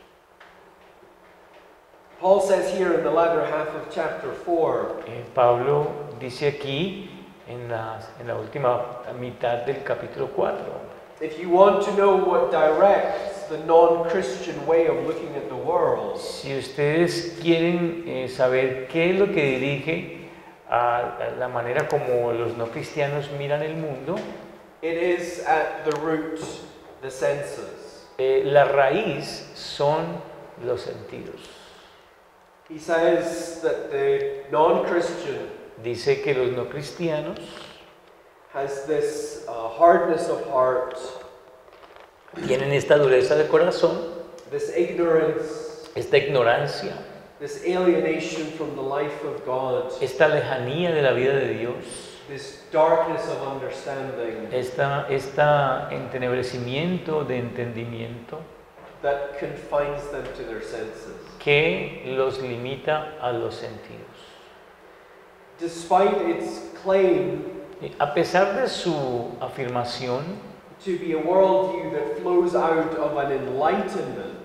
Paul says here in the latter half of chapter 4, Pablo dice aquí en la última mitad del capítulo 4, if you want to know what directs the non-Christian way of looking at the world, si ustedes quieren saber qué es lo que dirige a la manera como los no cristianos miran el mundo, it is at the root the senses. la raíz son los sentidos. He says that the non-Christian Dice que los no cristianos has this hardness of heart, tienen esta dureza de corazón, this ignorance, esta ignorancia, this alienation from the life of God, esta lejanía de la vida de Dios, this darkness of understanding esta entenebrecimiento de entendimiento that confines them to their senses. que los limita a los sentidos. Despite its claim A pesar de su afirmación to be a worldview that flows out of an enlightenment,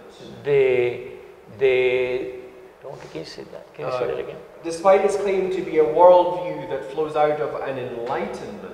despite its claim to be a worldview that flows out of an enlightenment,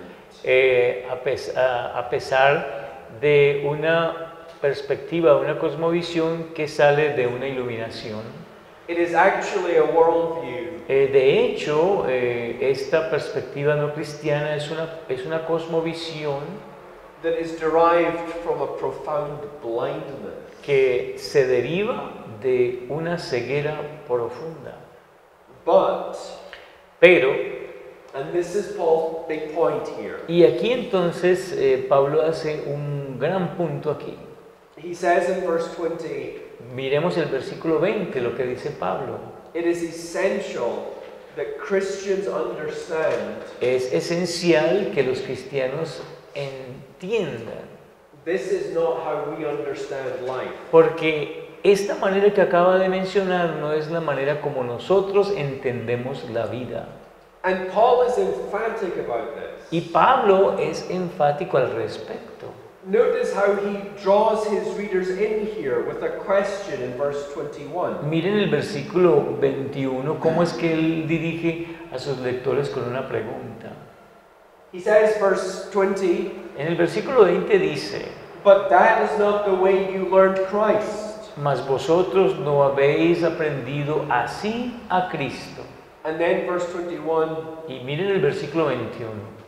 a pesar de una perspectiva, una cosmovisión que sale de una iluminación. it is actually a worldview De hecho, esta perspectiva no cristiana es una cosmovisión that is derived from a profound blindness. que se deriva de una ceguera profunda. But, Pero, and this is Paul's big point here, y aquí entonces Pablo hace un gran punto aquí. he says in verse 20, Miremos el versículo 20, lo que dice Pablo. it is essential that Christians understand Es esencial que los cristianos entiendan, this is not how we understand life. porque esta manera que acaba de mencionar no es la manera como nosotros entendemos la vida. And Paul is emphatic about this. Y Pablo es enfático al respecto. Notice how he draws his readers in here with a question in verse 21. Miren el versículo 21, cómo es que él dirige a sus lectores con una pregunta. He says, verse 20, En el versículo 20 dice, but that is not the way you learned Christ. mas vosotros no habéis aprendido así a Cristo. And then verse 21, Y miren el versículo 21.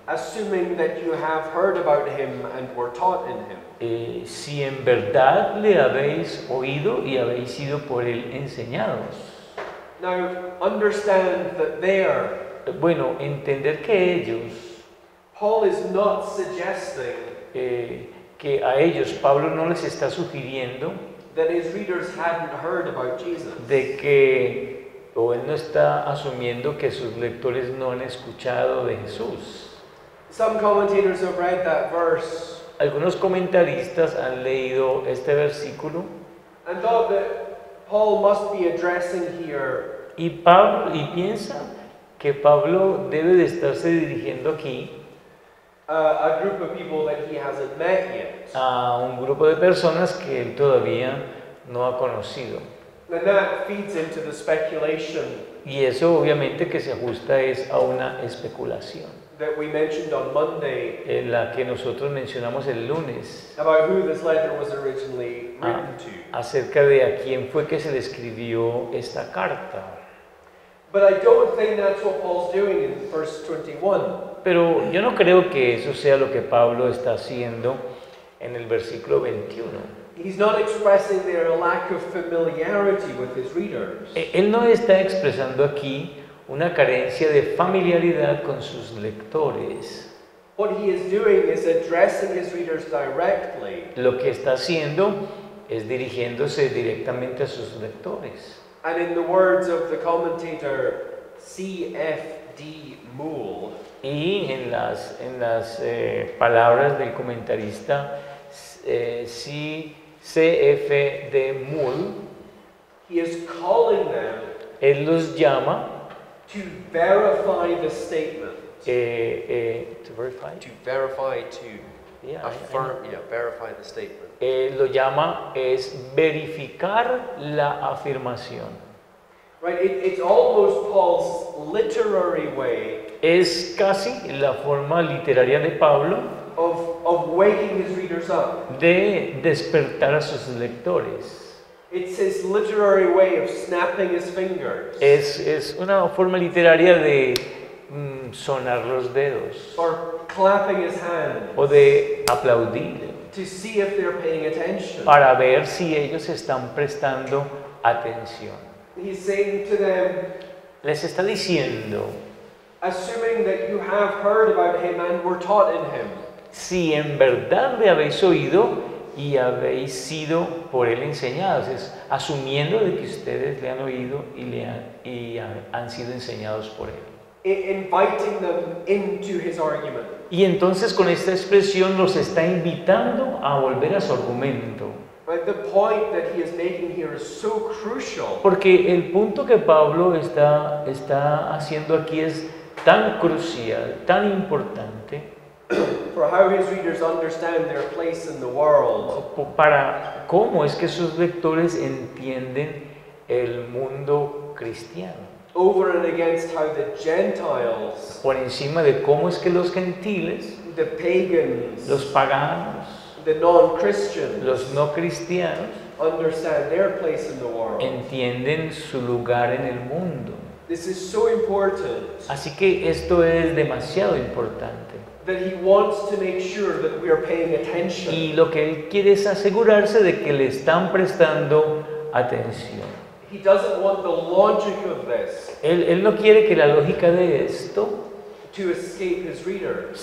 assuming that you have heard about him and were taught in him. Si en verdad le habéis oído y habéis sido por él enseñados. Now, understand that there, Bueno, entender que ellos, Paul is not suggesting que a ellos Pablo no les está sugiriendo that his readers hadn't heard about Jesus. de que, o él no está asumiendo que sus lectores no han escuchado de Jesús. Some commentators have read that verse Algunos comentaristas han leído este versículo and thought that Paul must be addressing here y piensa que Pablo debe de estarse dirigiendo aquí a group of people that he hasn't met yet. a un grupo de personas que él todavía no ha conocido. And that feeds into the speculation Y eso obviamente que se ajusta es a una especulación, that we mentioned on Monday en la que nosotros mencionamos el lunes, about who this letter was originally written to. acerca de a quién fue que se le escribió esta carta. But I don't think that's what Paul's doing in verse 21. Pero yo no creo que eso sea lo que Pablo está haciendo en el versículo 21. He's not expressing there a lack of familiarity with his readers. Él no está expresando aquí una carencia de familiaridad con sus lectores. What he is doing is addressing his readers directly. Lo que está haciendo es dirigiéndose directamente a sus lectores. And in the words of the commentator C.F.D. Moule, Y en las palabras del comentarista C.F.D. Moule, he is calling them él los llama to verify the statement. to verify. To verify, to Yeah, affirm, verify the statement. Lo llama es verificar la afirmación. Right, it's almost Paul's literary way Es casi la forma literaria de Pablo of waking his readers up. de despertar a sus lectores. It's his literary way of snapping his fingers Es una forma literaria de sonar los dedos or clapping his hands o de aplaudir to see if they're paying attention. para ver si ellos están prestando atención. He's saying to them, Les está diciendo, assuming that you have heard about him and were taught in him, si en verdad le habéis oído y habéis sido por él enseñados, es asumiendo de que ustedes le han oído y han sido enseñados por él. inviting them into his argument. Y entonces con esta expresión los está invitando a volver a su argumento. Right? The point that he is making here is so crucial Porque el punto que Pablo está haciendo aquí es tan crucial, tan importante, for how his readers understand their place in the world. para cómo es que sus lectores entienden el mundo cristiano. Over and against how the Gentiles, Por encima de cómo es que los gentiles, the pagans, los paganos, the non-Christians los no cristianos, understand their place in the world. entienden su lugar en el mundo. This is so important Así que esto es demasiado importante. that he wants to make sure that we are paying attention. Y lo que él quiere es asegurarse de que le están prestando atención. He doesn't want the logic of this Él no quiere que la lógica de esto to escape his readers.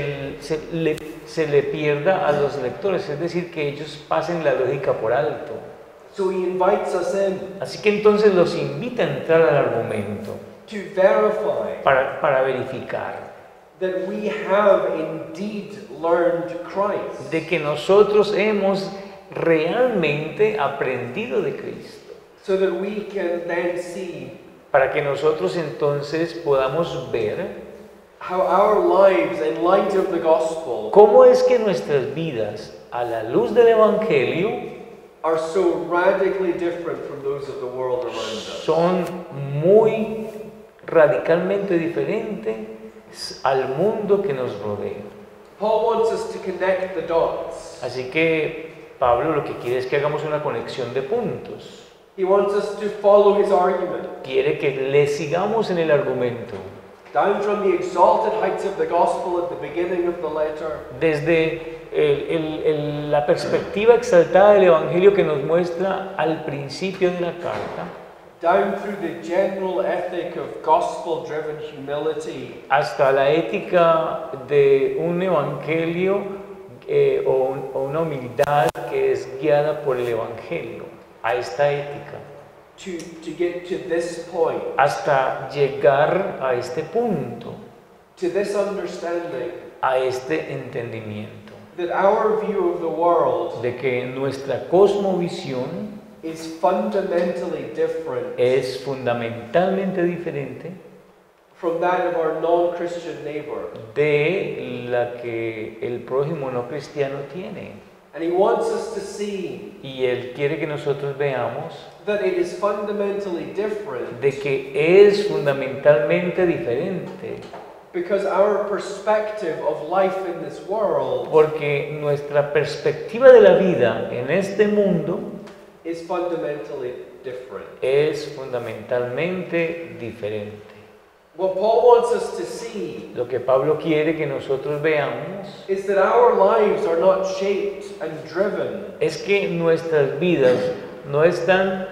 se le pierda a los lectores, es decir, que ellos pasen la lógica por alto. So he invites us in Así que entonces los invita a entrar al argumento to verify para verificar that we have indeed learned Christ. de que nosotros hemos realmente aprendido de Cristo, So that we can then see para que nosotros entonces podamos ver how our lives in light of the gospel cómo es que nuestras vidas a la luz del Evangelio are so radically different from those of the world around us. son muy radicalmente diferentes al mundo que nos rodea. Paul wants us to connect the dots. Así que Pablo lo que quiere es que hagamos una conexión de puntos. He wants us to follow his argument. Quiere que le sigamos en el argumento. down from the exalted heights of the gospel at the beginning of the letter, desde la perspectiva exaltada del Evangelio que nos muestra al principio de la carta, down through the general ethic of gospel-driven humility, hasta la ética de un Evangelio o una humildad que es guiada por el Evangelio, a esta ética, to get to this point, hasta llegar a este punto, to this understanding a este entendimiento, that our view of the world de que nuestra cosmovisión is fundamentally different es fundamentalmente diferente from that of our non-Christian neighbor. de la que el prójimo no cristiano tiene. And he wants us to see Y Él quiere que nosotros veamos that it is fundamentally different de que es fundamentalmente diferente, because our perspective of life in this world porque nuestra perspectiva de la vida en este mundo is fundamentally different. es fundamentalmente diferente. What Paul wants us to see Lo que Pablo quiere que nosotros veamos is that our lives are not shaped and driven es que nuestras vidas no están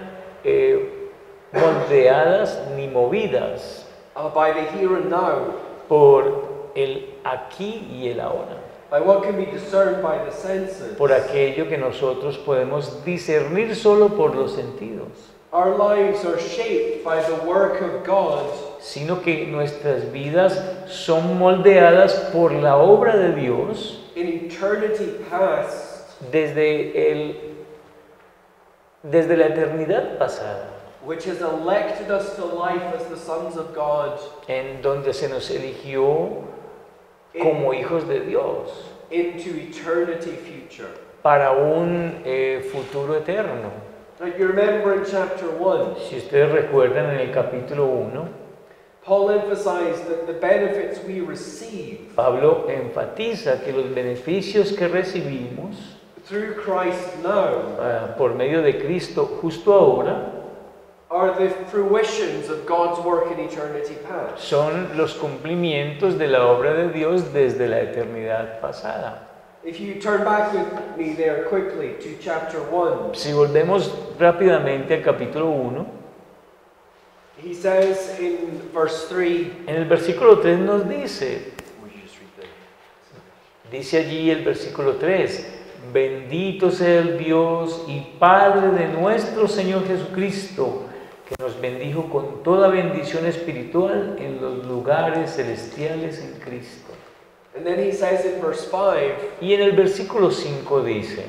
moldeadas ni movidas by the here and now, por el aquí y el ahora, by what can be discerned by the senses. por aquello que nosotros podemos discernir solo por los sentidos, Our lives are shaped by the work of God sino que nuestras vidas son moldeadas por la obra de Dios in eternity past, desde la eternidad pasada, which has elected us to life as the sons of God en donde se nos eligió como hijos de Dios into eternity future. para un futuro eterno. Now you remember in chapter 1, Si ustedes recuerdan, en el capítulo 1, Paul emphasized that the benefits we receive Pablo enfatiza que los beneficios que recibimos through Christ now por medio de Cristo justo ahora are the fruitions of God's work in eternity past. son los cumplimientos de la obra de Dios desde la eternidad pasada. If you turn back with me there quickly to chapter 1, Si volvemos rápidamente al capítulo 1, he says in verse 3, en el versículo 3 nos dice allí el versículo 3, bendito sea el Dios y Padre de nuestro Señor Jesucristo, que nos bendijo con toda bendición espiritual en los lugares celestiales en Cristo. and then he says in verse 5, Y en el versículo 5 dice,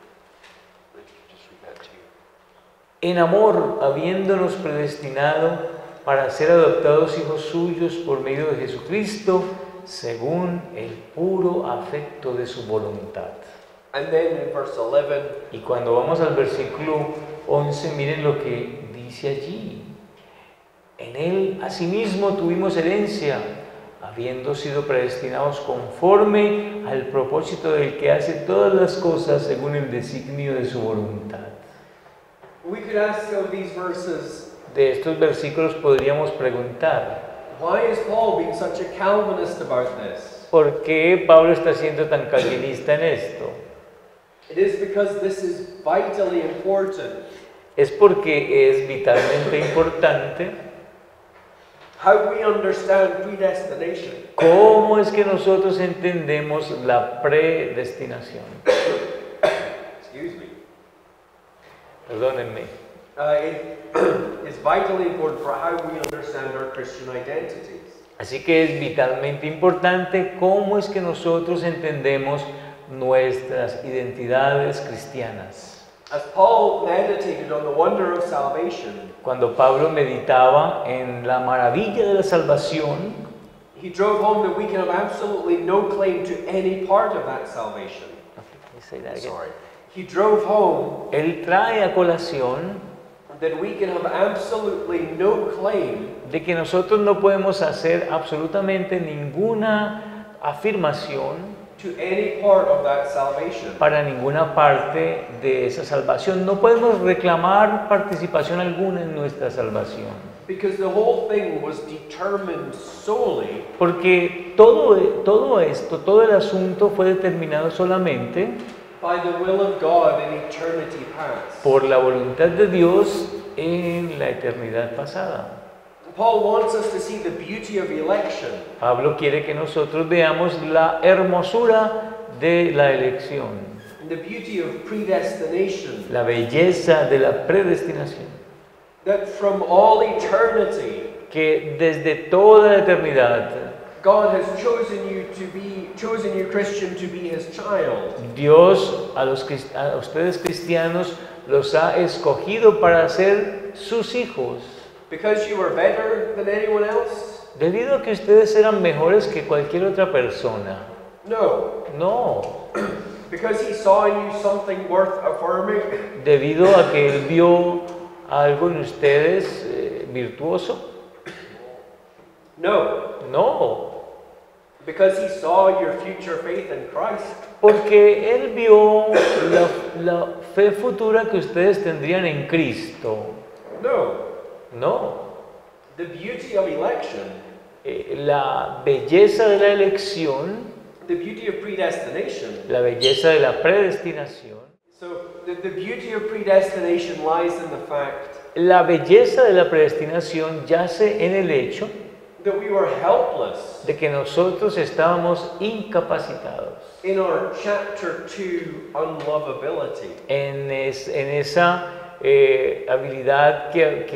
en amor, habiéndonos predestinado para ser adoptados hijos suyos por medio de Jesucristo, según el puro afecto de su voluntad. and then in verse 11, Y cuando vamos al versículo 11, miren lo que dice allí. En él asimismo tuvimos herencia, habiendo sido predestinados conforme al propósito del que hace todas las cosas según el designio de su voluntad. we could ask of these verses, De estos versículos podríamos preguntar, why is Paul being such a Calvinist about this? ¿por qué Pablo está siendo tan calvinista en esto? It is because this is vitally important. Es porque es vitalmente importante How we understand predestination. cómo es que nosotros entendemos la predestinación. Excuse me. Perdónenme. It is vitally important for how we understand our Christian identities. Así que es vitalmente importante cómo es que nosotros entendemos nuestras identidades cristianas. As Paul meditated on the wonder of salvation, Cuando Pablo meditaba en la maravilla de la salvación, he drove home that we can have absolutely no claim to any part of that salvation. He drove home él trae a colación that we can have absolutely no claim de que nosotros no podemos hacer absolutamente ninguna afirmación to any part of that salvation. para ninguna parte de esa salvación. No podemos reclamar participación alguna en nuestra salvación. Because the whole thing was determined solely Porque todo esto, todo el asunto fue determinado solamente by the will of God in eternity past. por la voluntad de Dios en la eternidad pasada. Paul wants us to see the beauty of election. Pablo quiere que nosotros veamos la hermosura de la elección, The beauty of predestination, la belleza de la predestinación, that from all eternity, que desde toda la eternidad God has chosen you Christian to be His child. Dios a ustedes cristianos los ha escogido para ser sus hijos. Because you were better than anyone else? Debido a que ustedes eran mejores que cualquier otra persona. No. No. Because He saw in you something worth affirming? Debido a que Él vio algo en ustedes virtuoso. No. No. Because He saw your future faith in Christ. Porque Él vio la fe futura que ustedes tendrían en Cristo. No. No. The beauty of election, La belleza de la elección, the beauty of predestination. la belleza de la predestinación. So the beauty of predestination lies in the fact La belleza de la predestinación yace en el hecho that we were helpless de que nosotros estábamos incapacitados in our chapter 2 unlovability. en esa habilidad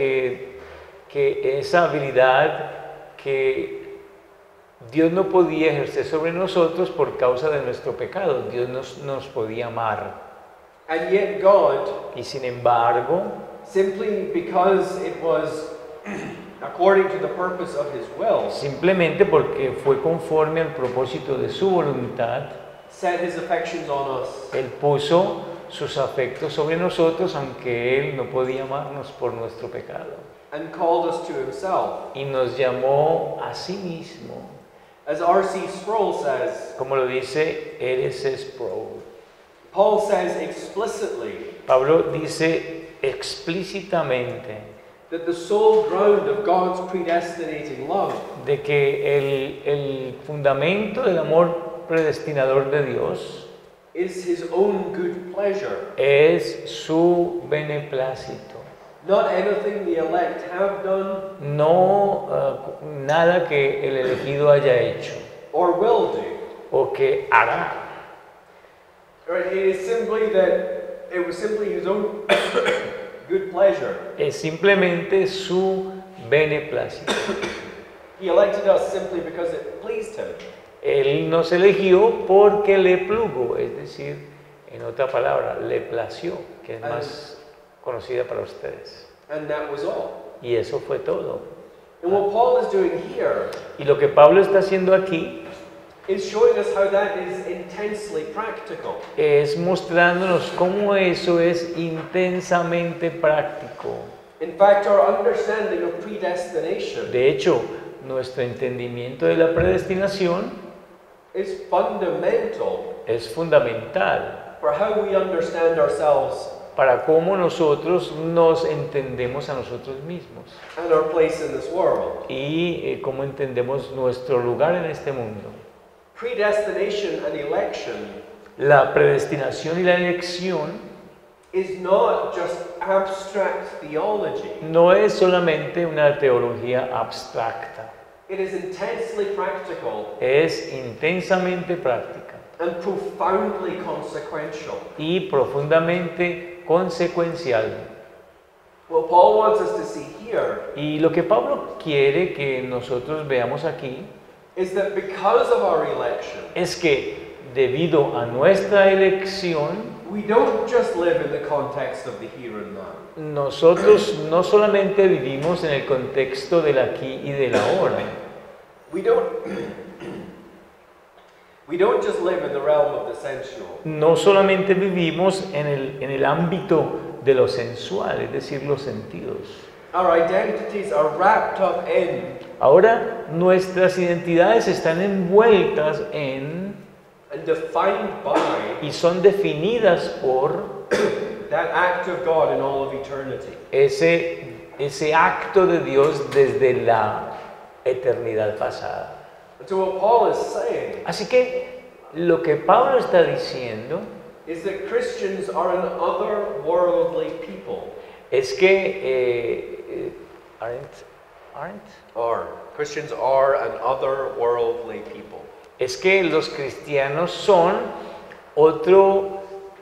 esa habilidad que Dios no podía ejercer sobre nosotros por causa de nuestro pecado. Dios nos podía amar. And yet God, Y sin embargo, simply because it was according to the purpose of His will, simplemente porque fue conforme al propósito de su voluntad, set His affections on us. Él puso sus afectos sobre nosotros, aunque Él no podía amarnos por nuestro pecado. And called us to Himself. Y nos llamó a sí mismo. As R.C. Sproul says, Como lo dice R.C. Sproul. Paul says explicitly Pablo dice explícitamente that the sole ground of God's predestinating love de que el fundamento del amor predestinador de Dios is His own good pleasure. es su beneplácito. Not anything the elect have done No nada que el elegido haya hecho or will do. o que hará. Right? It was simply His own good pleasure. Es simplemente su beneplácito. He elected us simply because it pleased Him. Él nos eligió porque le plugo, es decir, en otra palabra, le plació, que es más conocida para ustedes. And that was all. Y eso fue todo. And what Paul is doing here Y lo que Pablo está haciendo aquí is showing us how that is intensely practical. es mostrándonos cómo eso es intensamente práctico. In fact, our understanding of predestination De hecho, nuestro entendimiento de la predestinación is fundamental es fundamental for how we understand ourselves para cómo nosotros nos entendemos a nosotros mismos and our place in this world. y cómo entendemos nuestro lugar en este mundo. Predestination and election La predestinación y la elección is not just abstract theology. no es solamente una teología abstracta, It is intensely practical es intensamente práctica and profoundly consequential. y profundamente consecuencial. What Paul wants us to see here Y lo que Pablo quiere que nosotros veamos aquí is that because of our election, es que debido a nuestra elección, we don't just live in the context of the here and now. nosotros no solamente vivimos en el contexto del aquí y del ahora. We don't just live in the realm of the sensual. No solamente vivimos en el ámbito de lo sensual, es decir, los sentidos. Our identities are wrapped up in Ahora nuestras identidades están envueltas en and defined by y son definidas por that act of God in all of eternity. ese ese acto de Dios desde la eternidad pasada. And so what Paul is saying Así que lo que Pablo está diciendo is that Christians are an otherworldly people. es que Christians are an otherworldly people. es que los cristianos son otro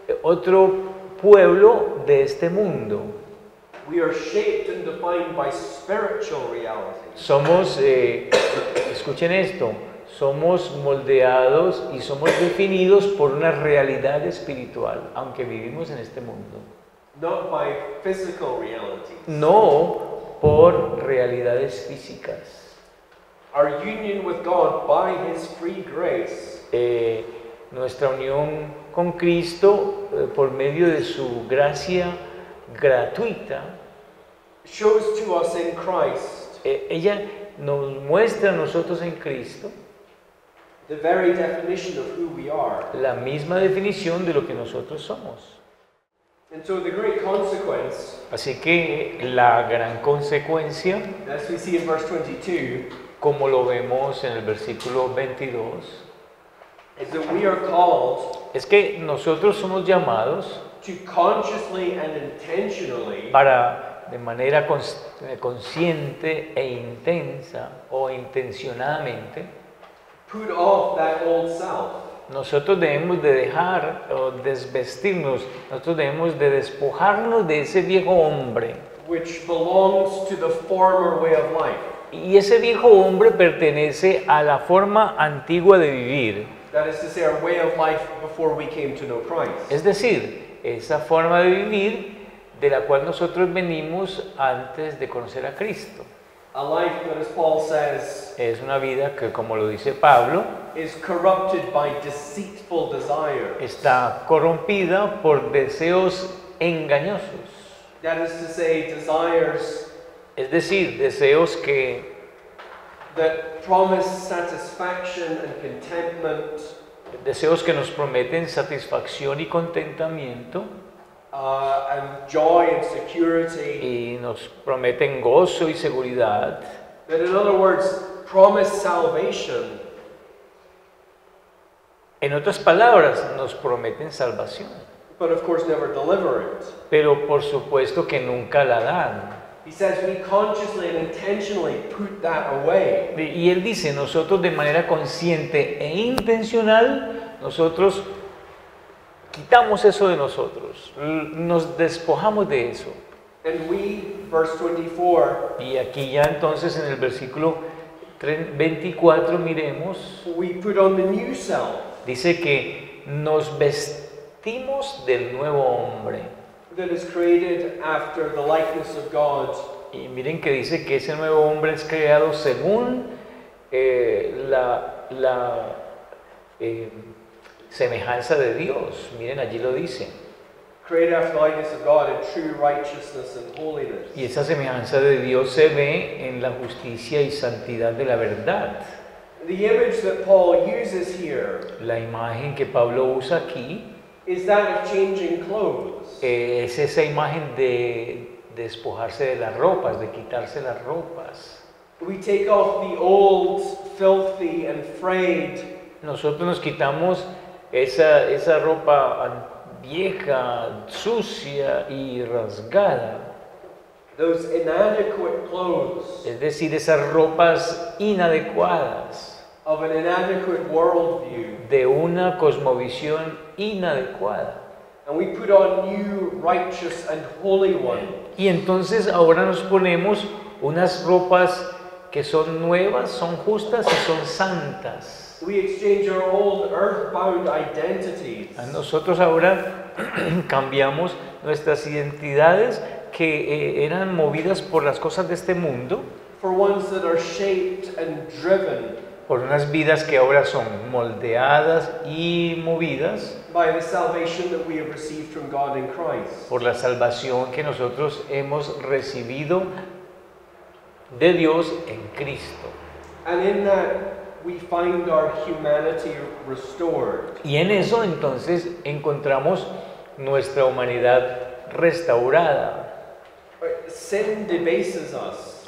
pueblo de este mundo. We are shaped and defined by spiritual realities. Somos, escuchen esto, somos moldeados y somos definidos por una realidad espiritual, aunque vivimos en este mundo. Not by physical realities. No por realidades físicas. Our union with God by His free grace Nuestra unión con Cristo por medio de su gracia gratuita, shows to us in Christ ella nos muestra a nosotros en Cristo the very definition of who we are. la misma definición de lo que nosotros somos. And so the great consequence, Así que la gran consecuencia, as we see in verse 22, como lo vemos en el versículo 22, is that we are called es que nosotros somos llamados to consciously and intentionally para, de manera consciente e intensa o intencionadamente, put off that old self. nosotros debemos de dejar o desvestirnos, nosotros debemos de despojarnos de ese viejo hombre. Which belongs to the former way of life. Y ese viejo hombre pertenece a la forma antigua de vivir. That is to say, our way of life before we came to know Christ. Es decir, esa forma de vivir de la cual nosotros venimos antes de conocer a Cristo. A life that, as Paul says, Es una vida que, como lo dice Pablo, is corrupted by deceitful desires. está corrompida por deseos engañosos. That is to say, desires Es decir, deseos that promise satisfaction and contentment, deseos que nos prometen satisfacción y contentamiento and joy and security. y nos prometen gozo y seguridad. That, in other words, promise salvation, En otras palabras, nos prometen salvación, but of course never deliver it. pero por supuesto que nunca la dan. He says we consciously and intentionally put that away. Y él dice, nosotros de manera consciente e intencional, nosotros quitamos eso de nosotros, nos despojamos de eso. And we, verse 24, Y aquí ya entonces en el versículo 24 miremos, we put on the new self dice que nos vestimos del nuevo hombre. that is created after the likeness of God. Y miren que dice que ese nuevo hombre es creado según la semejanza de Dios. Miren, allí lo dice. Created after the likeness of God in true righteousness and holiness. Y esa semejanza de Dios se ve en la justicia y santidad de la verdad. The image that Paul uses here La imagen que Pablo usa aquí is that of changing clothes. es esa imagen de despojarse de las ropas, de quitarse las ropas. We take off the old, filthy, and frayed, Nosotros nos quitamos esa ropa vieja, sucia y rasgada. those inadequate clothes Es decir, esas ropas inadecuadas, of an inadequate worldview. de una cosmovisión inadecuada. And we put on new, righteous, and holy ones. Y entonces ahora nos ponemos unas ropas que son nuevas, son justas y son santas. We exchange our old earthbound identities Nosotros ahora cambiamos nuestras identidades que eran movidas por las cosas de este mundo, for ones that are shaped and driven por unas vidas que ahora son moldeadas y movidas by the salvation that we have received from God in Christ. por la salvación que nosotros hemos recibido de Dios en Cristo. And in that, we find our humanity restored. Y en eso entonces encontramos nuestra humanidad restaurada. sin debases us.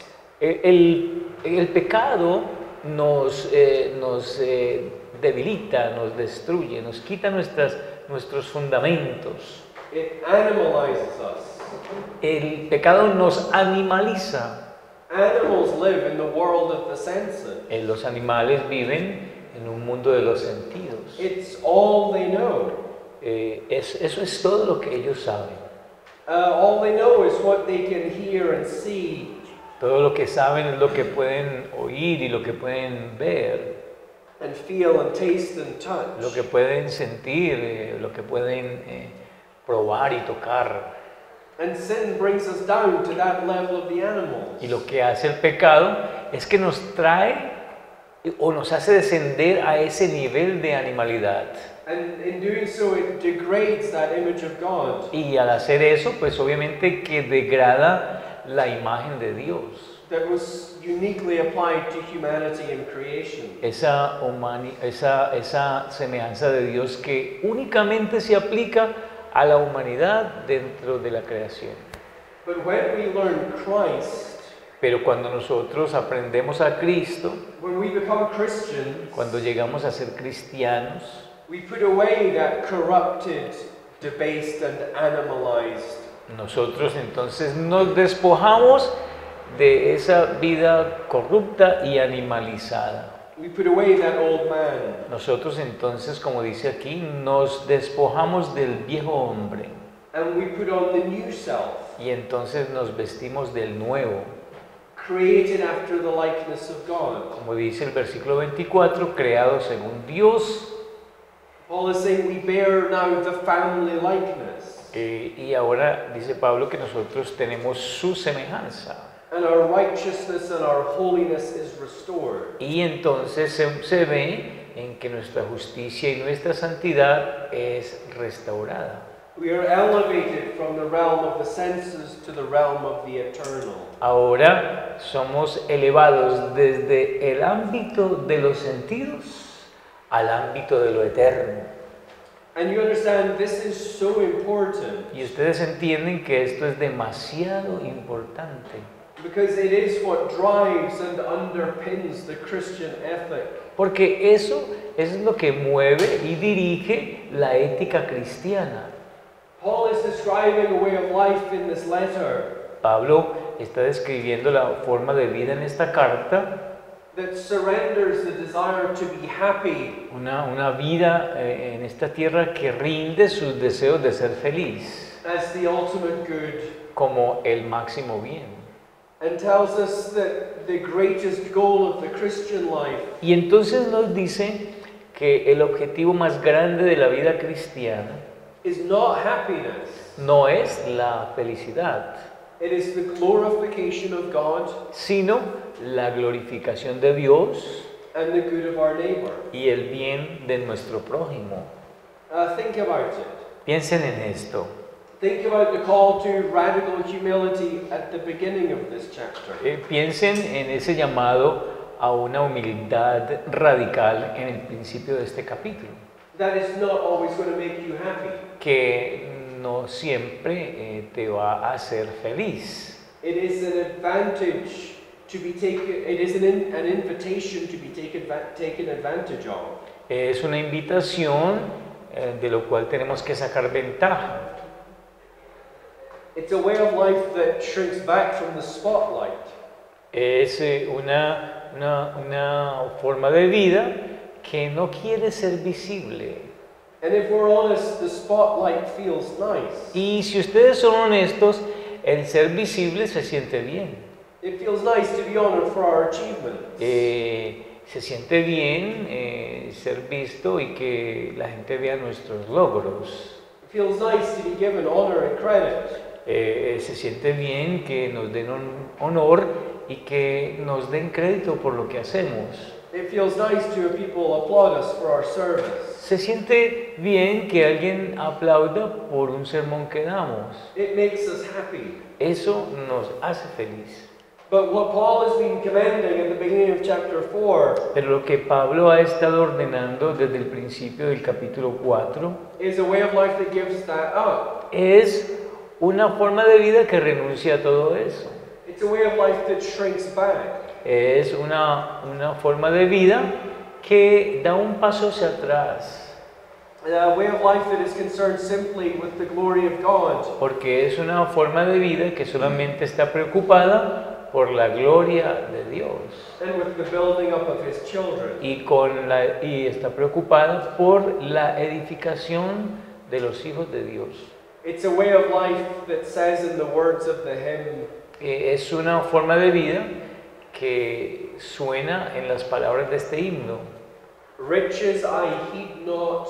El pecado nos debilita, nos destruye, nos quita nuestros fundamentos. It animalizes us. El pecado nos animaliza. Animals live in the world of the senses. Los animales viven en un mundo de los sentidos. It's all they know. Eso es todo lo que ellos saben. All they know is what they can hear and see. Todo lo que saben es lo que pueden oír y lo que pueden ver. And feel and taste and touch. Lo que pueden sentir, lo que pueden probar y tocar. And sin brings us down to that level of the animals. Y lo que hace el pecado es que nos trae o nos hace descender a ese nivel de animalidad. And in doing so, it degrades that image of God. Y al hacer eso, pues obviamente que degrada la imagen de Dios. That was uniquely applied to humanity and creation. Esa semejanza de Dios que únicamente se aplica a la humanidad dentro de la creación. But when we learn Christ, pero cuando nosotros aprendemos a Cristo, when we become Christians, cuando llegamos a ser cristianos, we put away that corrupted, debased and animalized. Nosotros entonces nos despojamos de esa vida corrupta y animalizada. We put away that old man. Nosotros entonces, como dice aquí, nos despojamos del viejo hombre. And we put on the new self. Y entonces nos vestimos del nuevo. Created after the likeness of God. Como dice el versículo 24, creado según Dios. Paul is saying we bear now the family likeness. Y ahora dice Pablo que nosotros tenemos su semejanza. And our righteousness and our holiness is restored. Y entonces se ve en que nuestra justicia y nuestra santidad es restaurada. We are elevated from the realm of the senses to the realm of the eternal. Ahora somos elevados desde el ámbito de los sentidos al ámbito de lo eterno. And you understand this is so important. Y ustedes entienden que esto es demasiado importante. Because it is what drives and underpins the Christian ethic. Porque eso es lo que mueve y dirige la ética cristiana. Paul is describing a way of life in this letter. Pablo está describiendo la forma de vida en esta carta. That surrenders the desire to be happy. Una vida en esta tierra que rinde sus deseos de ser feliz. As the ultimate good. Como el máximo bien. And tells us that the greatest goal of the Christian life. Y entonces nos dice que el objetivo más grande de la vida cristiana is not happiness. No es la felicidad. It is the glorification of God. Sino la glorificación de Dios. And the good of our neighbor. Y el bien de nuestro prójimo. Think about it. Piensen en esto. Think about the call to radical humility at the beginning of this chapter. Piensen en ese llamado a una humildad radical en el principio de este capítulo. That is not always going to make you happy. Que no siempre te va a hacer feliz. It is an advantage to be taken. It is an invitation to be taken advantage of. Es una invitación de lo cual tenemos que sacar ventaja. It's a way of life that shrinks back from the spotlight. Es una forma de vida que no quiere ser visible. And if we're honest, the spotlight feels nice. Y si ustedes son honestos, el ser visible se siente bien. It feels nice to be honored for our achievements. Se siente bien ser visto y que la gente vea nuestros logros. It feels nice to be given honor and credit. Se siente bien que nos den honor y que nos den crédito por lo que hacemos. It feels nice to have people applaud us for our service. Se siente bien que alguien aplauda por un sermón que damos. It makes us happy. Eso nos hace feliz. But what Paul has been commanding at the beginning of chapter 4 Pero lo que Pablo ha estado ordenando desde el principio del capítulo 4 is a way of life that gives that up. es una forma de vida que renuncia a todo eso. It's a way of life that shrinks back. Es una forma de vida que da un paso hacia atrás. A way of life that is concerned simply with the glory of God. Porque es una forma de vida que solamente está preocupada por la gloria de Dios. And with the building up of his children. Y está preocupada por la edificación de los hijos de Dios. It's a way of life that says in the words of the hymn. Es una forma de vida que suena en las palabras de este himno. Riches I heed not.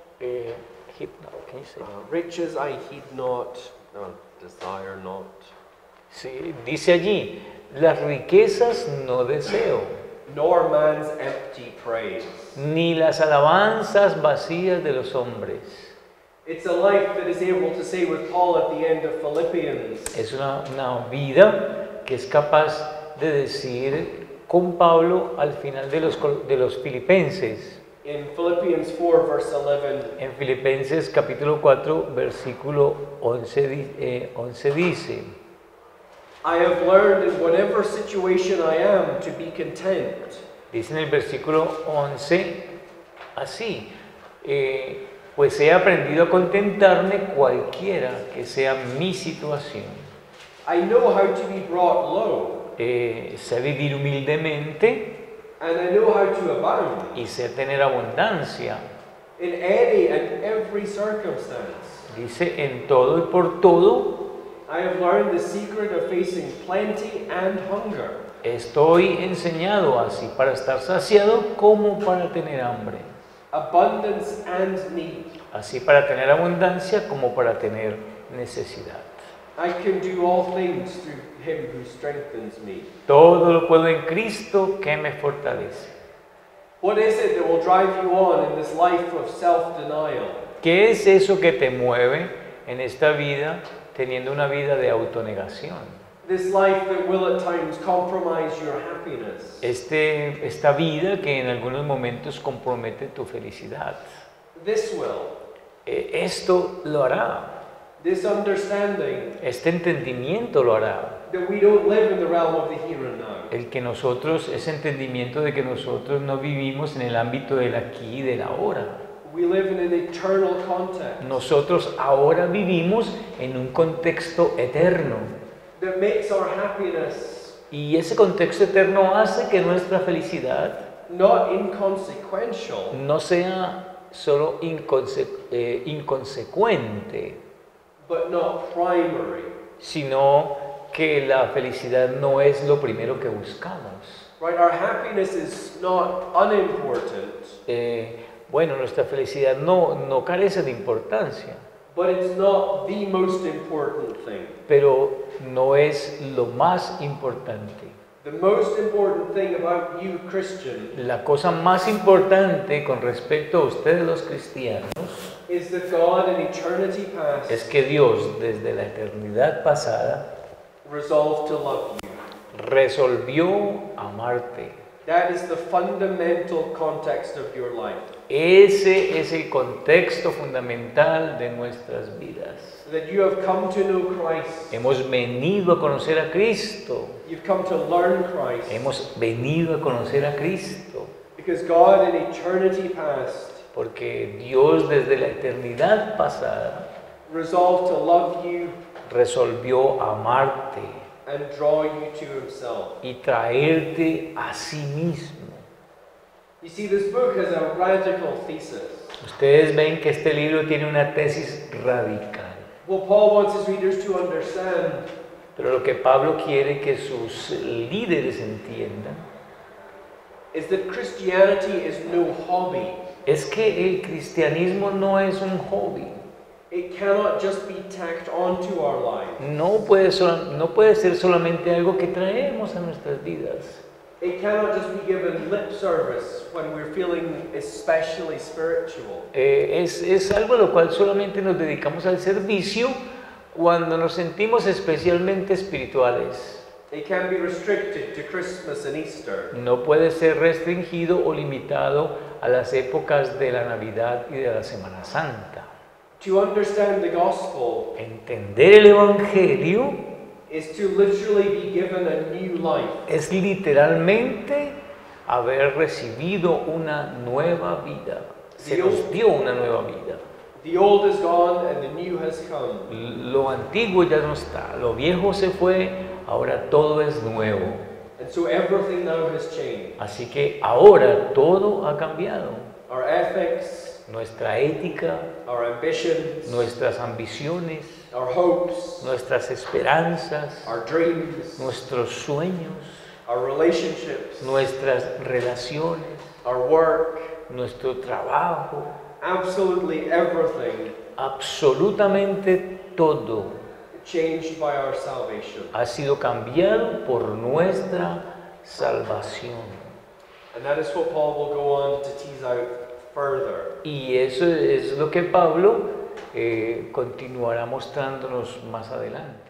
Can you say? Riches I heed not, desire not. Sí, dice allí, las riquezas no deseo, Nor man's empty praise. ni las alabanzas vacías de los hombres. It's a life that is able to say with Paul at the end of Philippians. Es una vida que es capaz de decir con Pablo al final de los Filipenses. In Philippians 4 verse 11. En Filipenses capítulo 4 versículo 11 dice: I have learned in whatever situation I am to be content. Dice en el versículo 11 así, pues he aprendido a contentarme cualquiera que sea mi situación. I know how to be brought low. Sé vivir humildemente And I know how to abound. y sé tener abundancia. In any and every circumstance. Dice en todo y por todo. I have learned the secret of facing plenty and hunger. Estoy enseñado así para estar saciado como para tener hambre. Abundance and need. Así para tener abundancia como para tener necesidad. I can do all things through him who strengthens me. Todo lo puedo en Cristo que me fortalece. What is it that will drive you on in this life of self-denial? ¿Qué es eso que te mueve en esta vida teniendo una vida de autonegación? This life that will at times compromise your happiness. Esta vida que en algunos momentos compromete tu felicidad. This will. Esto lo hará. This understanding. Este entendimiento lo hará. That we don't live in the realm of the here and now. Ese entendimiento de que nosotros no vivimos en el ámbito del aquí y del ahora. We live in an eternal context. Nosotros ahora vivimos en un contexto eterno. That makes our happiness. Y ese contexto eterno hace que nuestra felicidad not inconsequential. No sea solo inconsecuente. But not primary. Sino que la felicidad no es lo primero que buscamos. Right, our happiness is not unimportant. Bueno, nuestra felicidad no carece de importancia. But it's not the most important thing. Pero no es lo más importante. The most important thing about you, Christian, la cosa más importante con respecto a ustedes los cristianos is that God in eternity past es que Dios desde la eternidad pasada resolved to love you. Resolvió amarte. That is the fundamental context of your life. Ese es el contexto fundamental de nuestras vidas. That you have come to know Christ. Hemos venido a conocer a Cristo. You've come to learn Christ. Hemos venido a conocer a Cristo. Because God in eternity past porque Dios desde la eternidad pasada resolved to love you resolvió amarte and draw you to himself. Y traerte a sí mismo. You see, this book has a radical thesis. Ustedes ven que este libro tiene una tesis radical. What Paul wants his readers to understand Pero lo que Pablo quiere que sus líderes entiendan is that Christianity is no hobby. Es que el cristianismo no es un hobby. It cannot just be tacked onto our lives. No puede ser solamente algo que traemos a nuestras vidas. It cannot just be given lip service when we're feeling especially spiritual. Es algo a lo cual solamente nos dedicamos al servicio cuando nos sentimos especialmente espirituales. It can be restricted to Christmas and Easter. No puede ser restringido o limitado a las épocas de la Navidad y de la Semana Santa. To understand the gospel Entender el Evangelio is to literally be given a new life. es literalmente haber recibido una nueva vida. Se nos dio una nueva vida. The old is gone and the new has come. Lo antiguo ya no está, lo viejo se fue, ahora todo es nuevo. And so everything now has changed. Así que ahora todo ha cambiado. Our ethics, Nuestra ética, our ambitions, nuestras ambiciones, our hopes, nuestras esperanzas, our dreams, nuestros sueños, our relationships, nuestras relaciones, our work, nuestro trabajo, absolutely everything absolutamente todo changed by our salvation. ha sido cambiado por nuestra salvación. And that is what Paul will go on to tease out further. Y eso es lo que Pablo continuará mostrándonos más adelante.